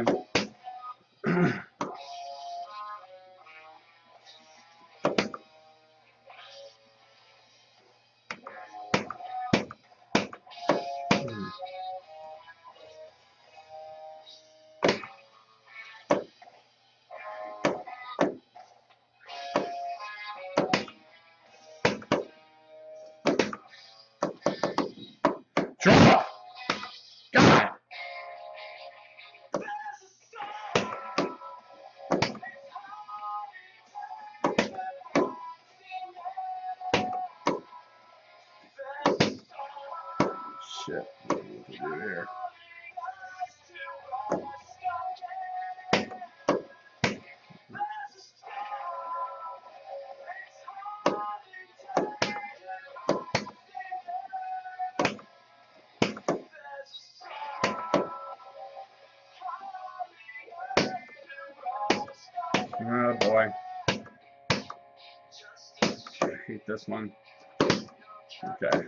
Draw! God! Shit. What to do here? Oh boy. I hate this one. Okay.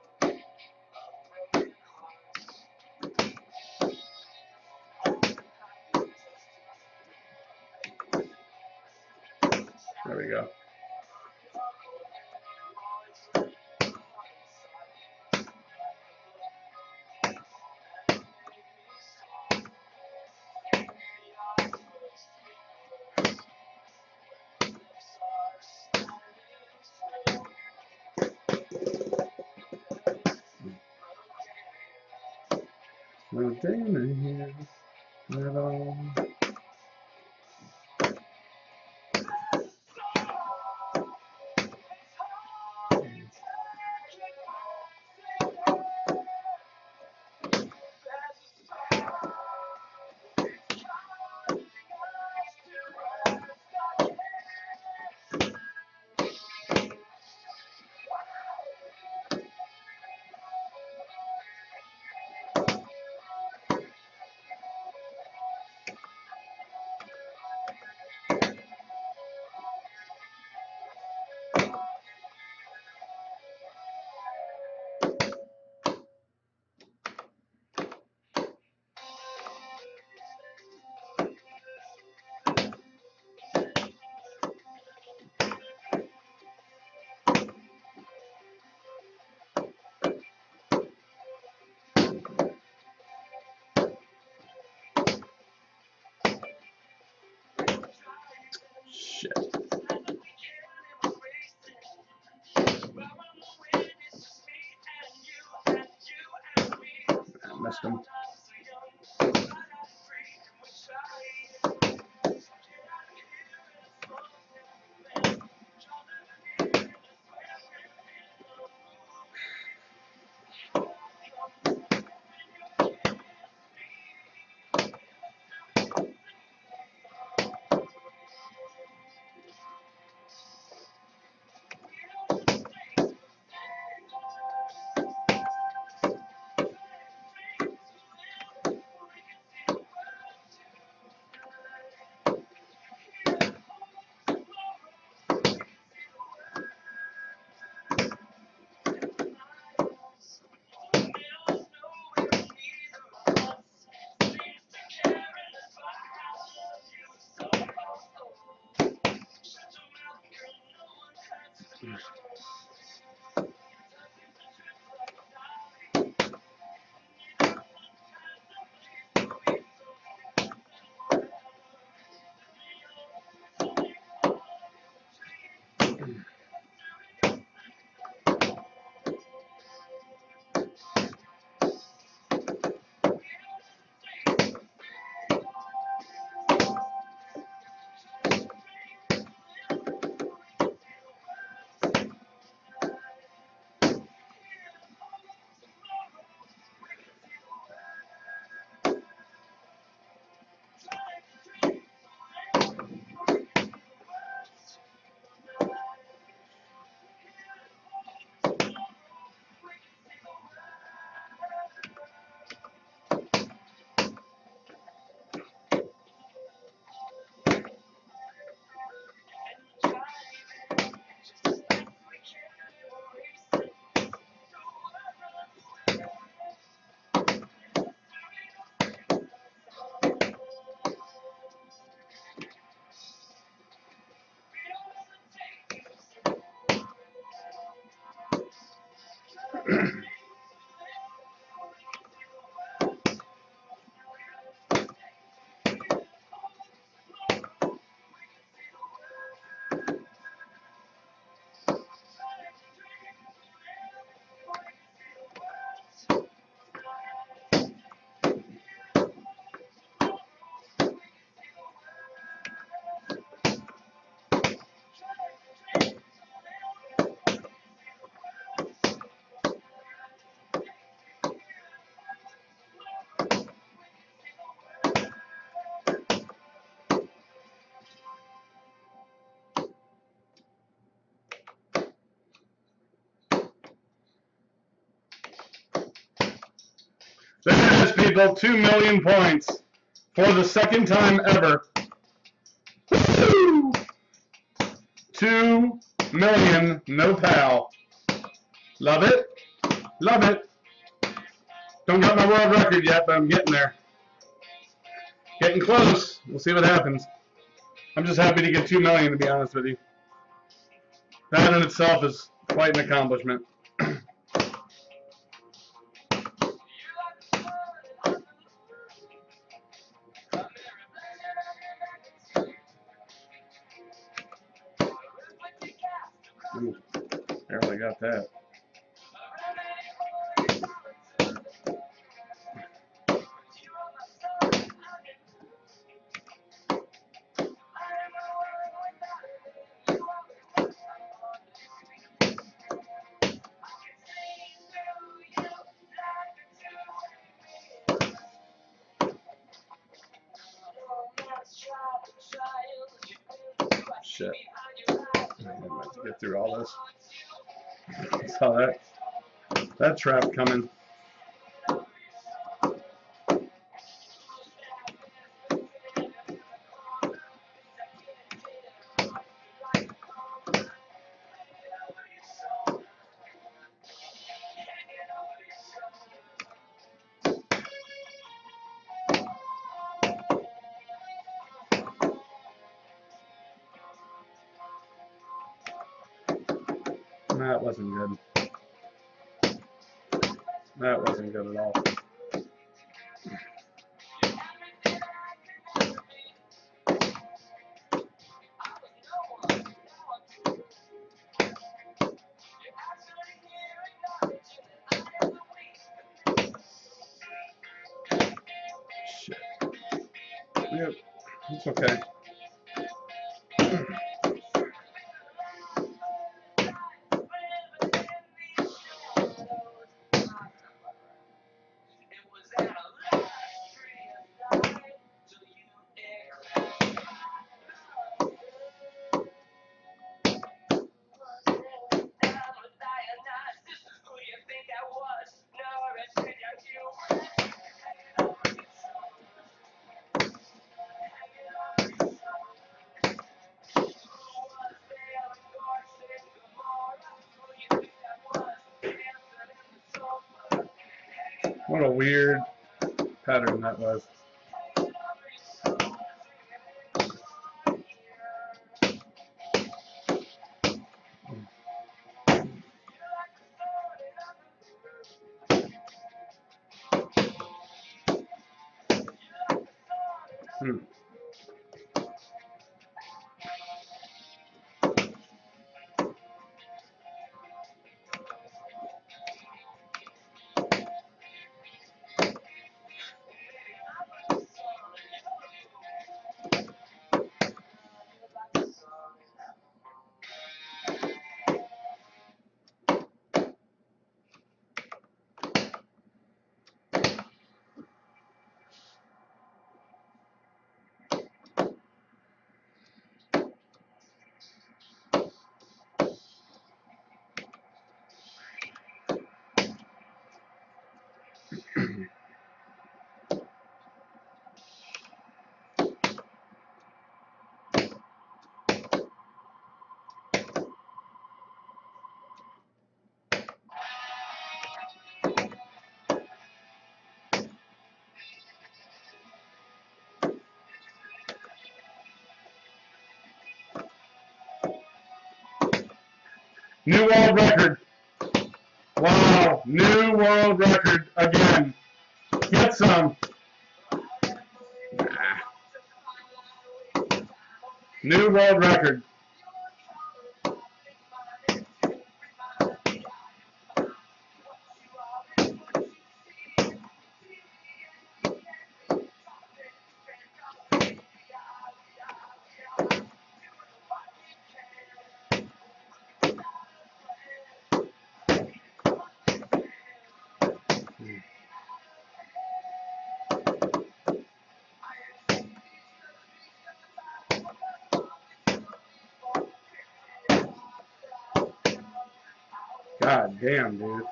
There we go. No damage at all. Shit. I missed him. There it is, people. Two million points for the second time ever. Woo! Two million, no pal. Love it. Love it. Don't got my world record yet, but I'm getting there. Getting close. We'll see what happens. I'm just happy to get two million, to be honest with you. That in itself is quite an accomplishment. Ooh, barely got that. Shit. I'm going to have to get through all this. Saw that, that trap coming. That wasn't good. That wasn't good at all. Shit. Yep, it's okay. What a weird pattern that was. Hmm. New world record. Wow, new world record again. Get some. Nah. New world record. God damn, dude.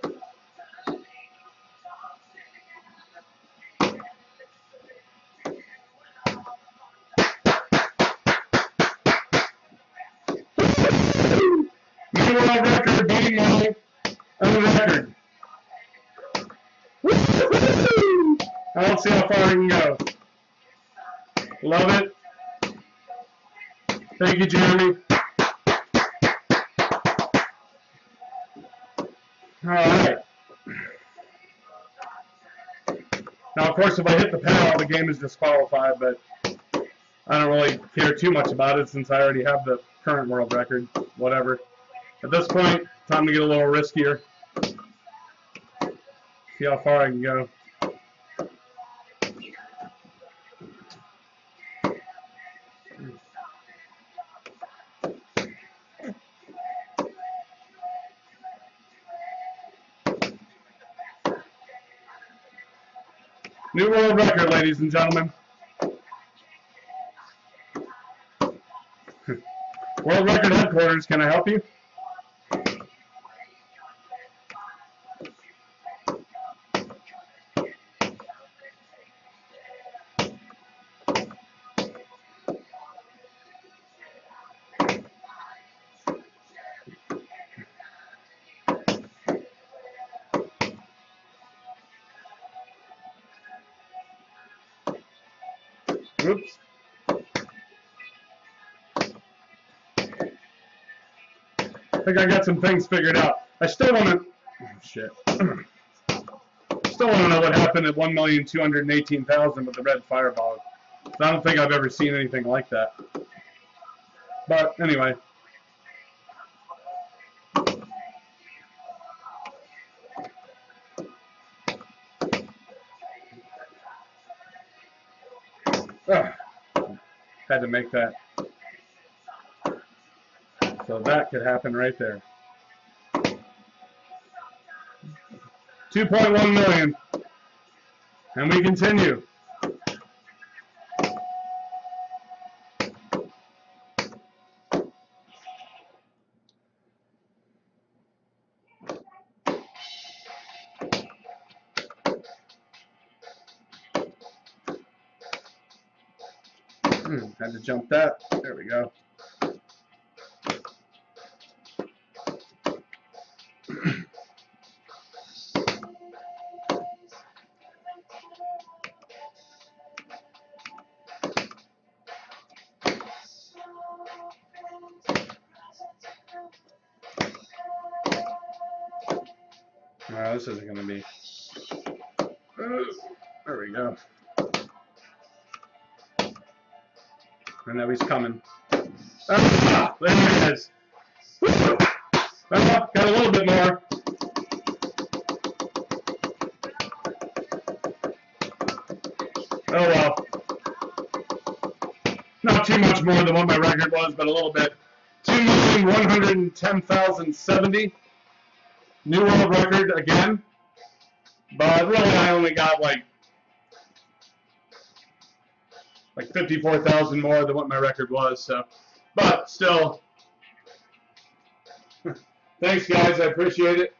New world record, beating my own record. I don't see how far I can go. Love it. Thank you, Jeremy. All right. Now, of course, if I hit the PAL, the game is disqualified, but I don't really care too much about it since I already have the current world record. Whatever. At this point, time to get a little riskier. See how far I can go. New world record, ladies and gentlemen. World record headquarters, can I help you? Oops. I think I got some things figured out. I still want to. Oh, shit. Still want to know what happened at one million two hundred eighteen thousand with the red fireball. I don't think I've ever seen anything like that. But anyway. Ugh. Had to make that. So that could happen right there. two point one million. And we continue. Hmm, had to jump that. There we go. Wow, this isn't going to be. There we go. I know he's coming. Ah, there he is. Well, got a little bit more. Oh well. Not too much more than what my record was, but a little bit. two million one hundred ten thousand seventy. New world record again. But really, I only got like like fifty-four thousand more than what my record was. So, but still, thanks guys, I appreciate it.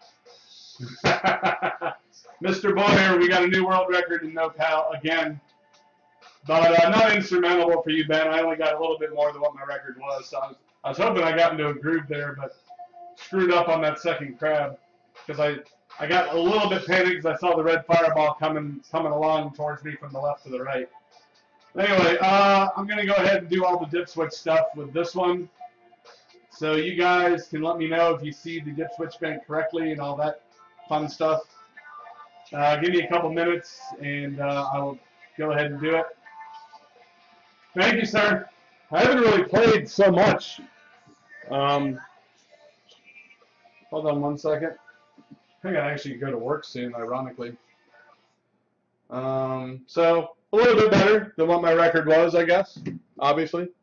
Mister Boyer, we got a new world record in no PAL again. But uh, not insurmountable for you, Ben. I only got a little bit more than what my record was. So I was, I was hoping I got into a groove there, but screwed up on that second crab because I I got a little bit panicked because I saw the red fireball coming coming along towards me from the left to the right. Anyway, uh, I'm gonna go ahead and do all the dip switch stuff with this one. So So you guys can let me know if you see the dip switch bent correctly and all that fun stuff. Uh, give me a couple minutes and uh, I'll go ahead and do it. Thank you, sir. I haven't really played so much. Um, hold on one second. I think I actually go to work soon, ironically. Um, so a little bit better than what my record was, I guess, obviously.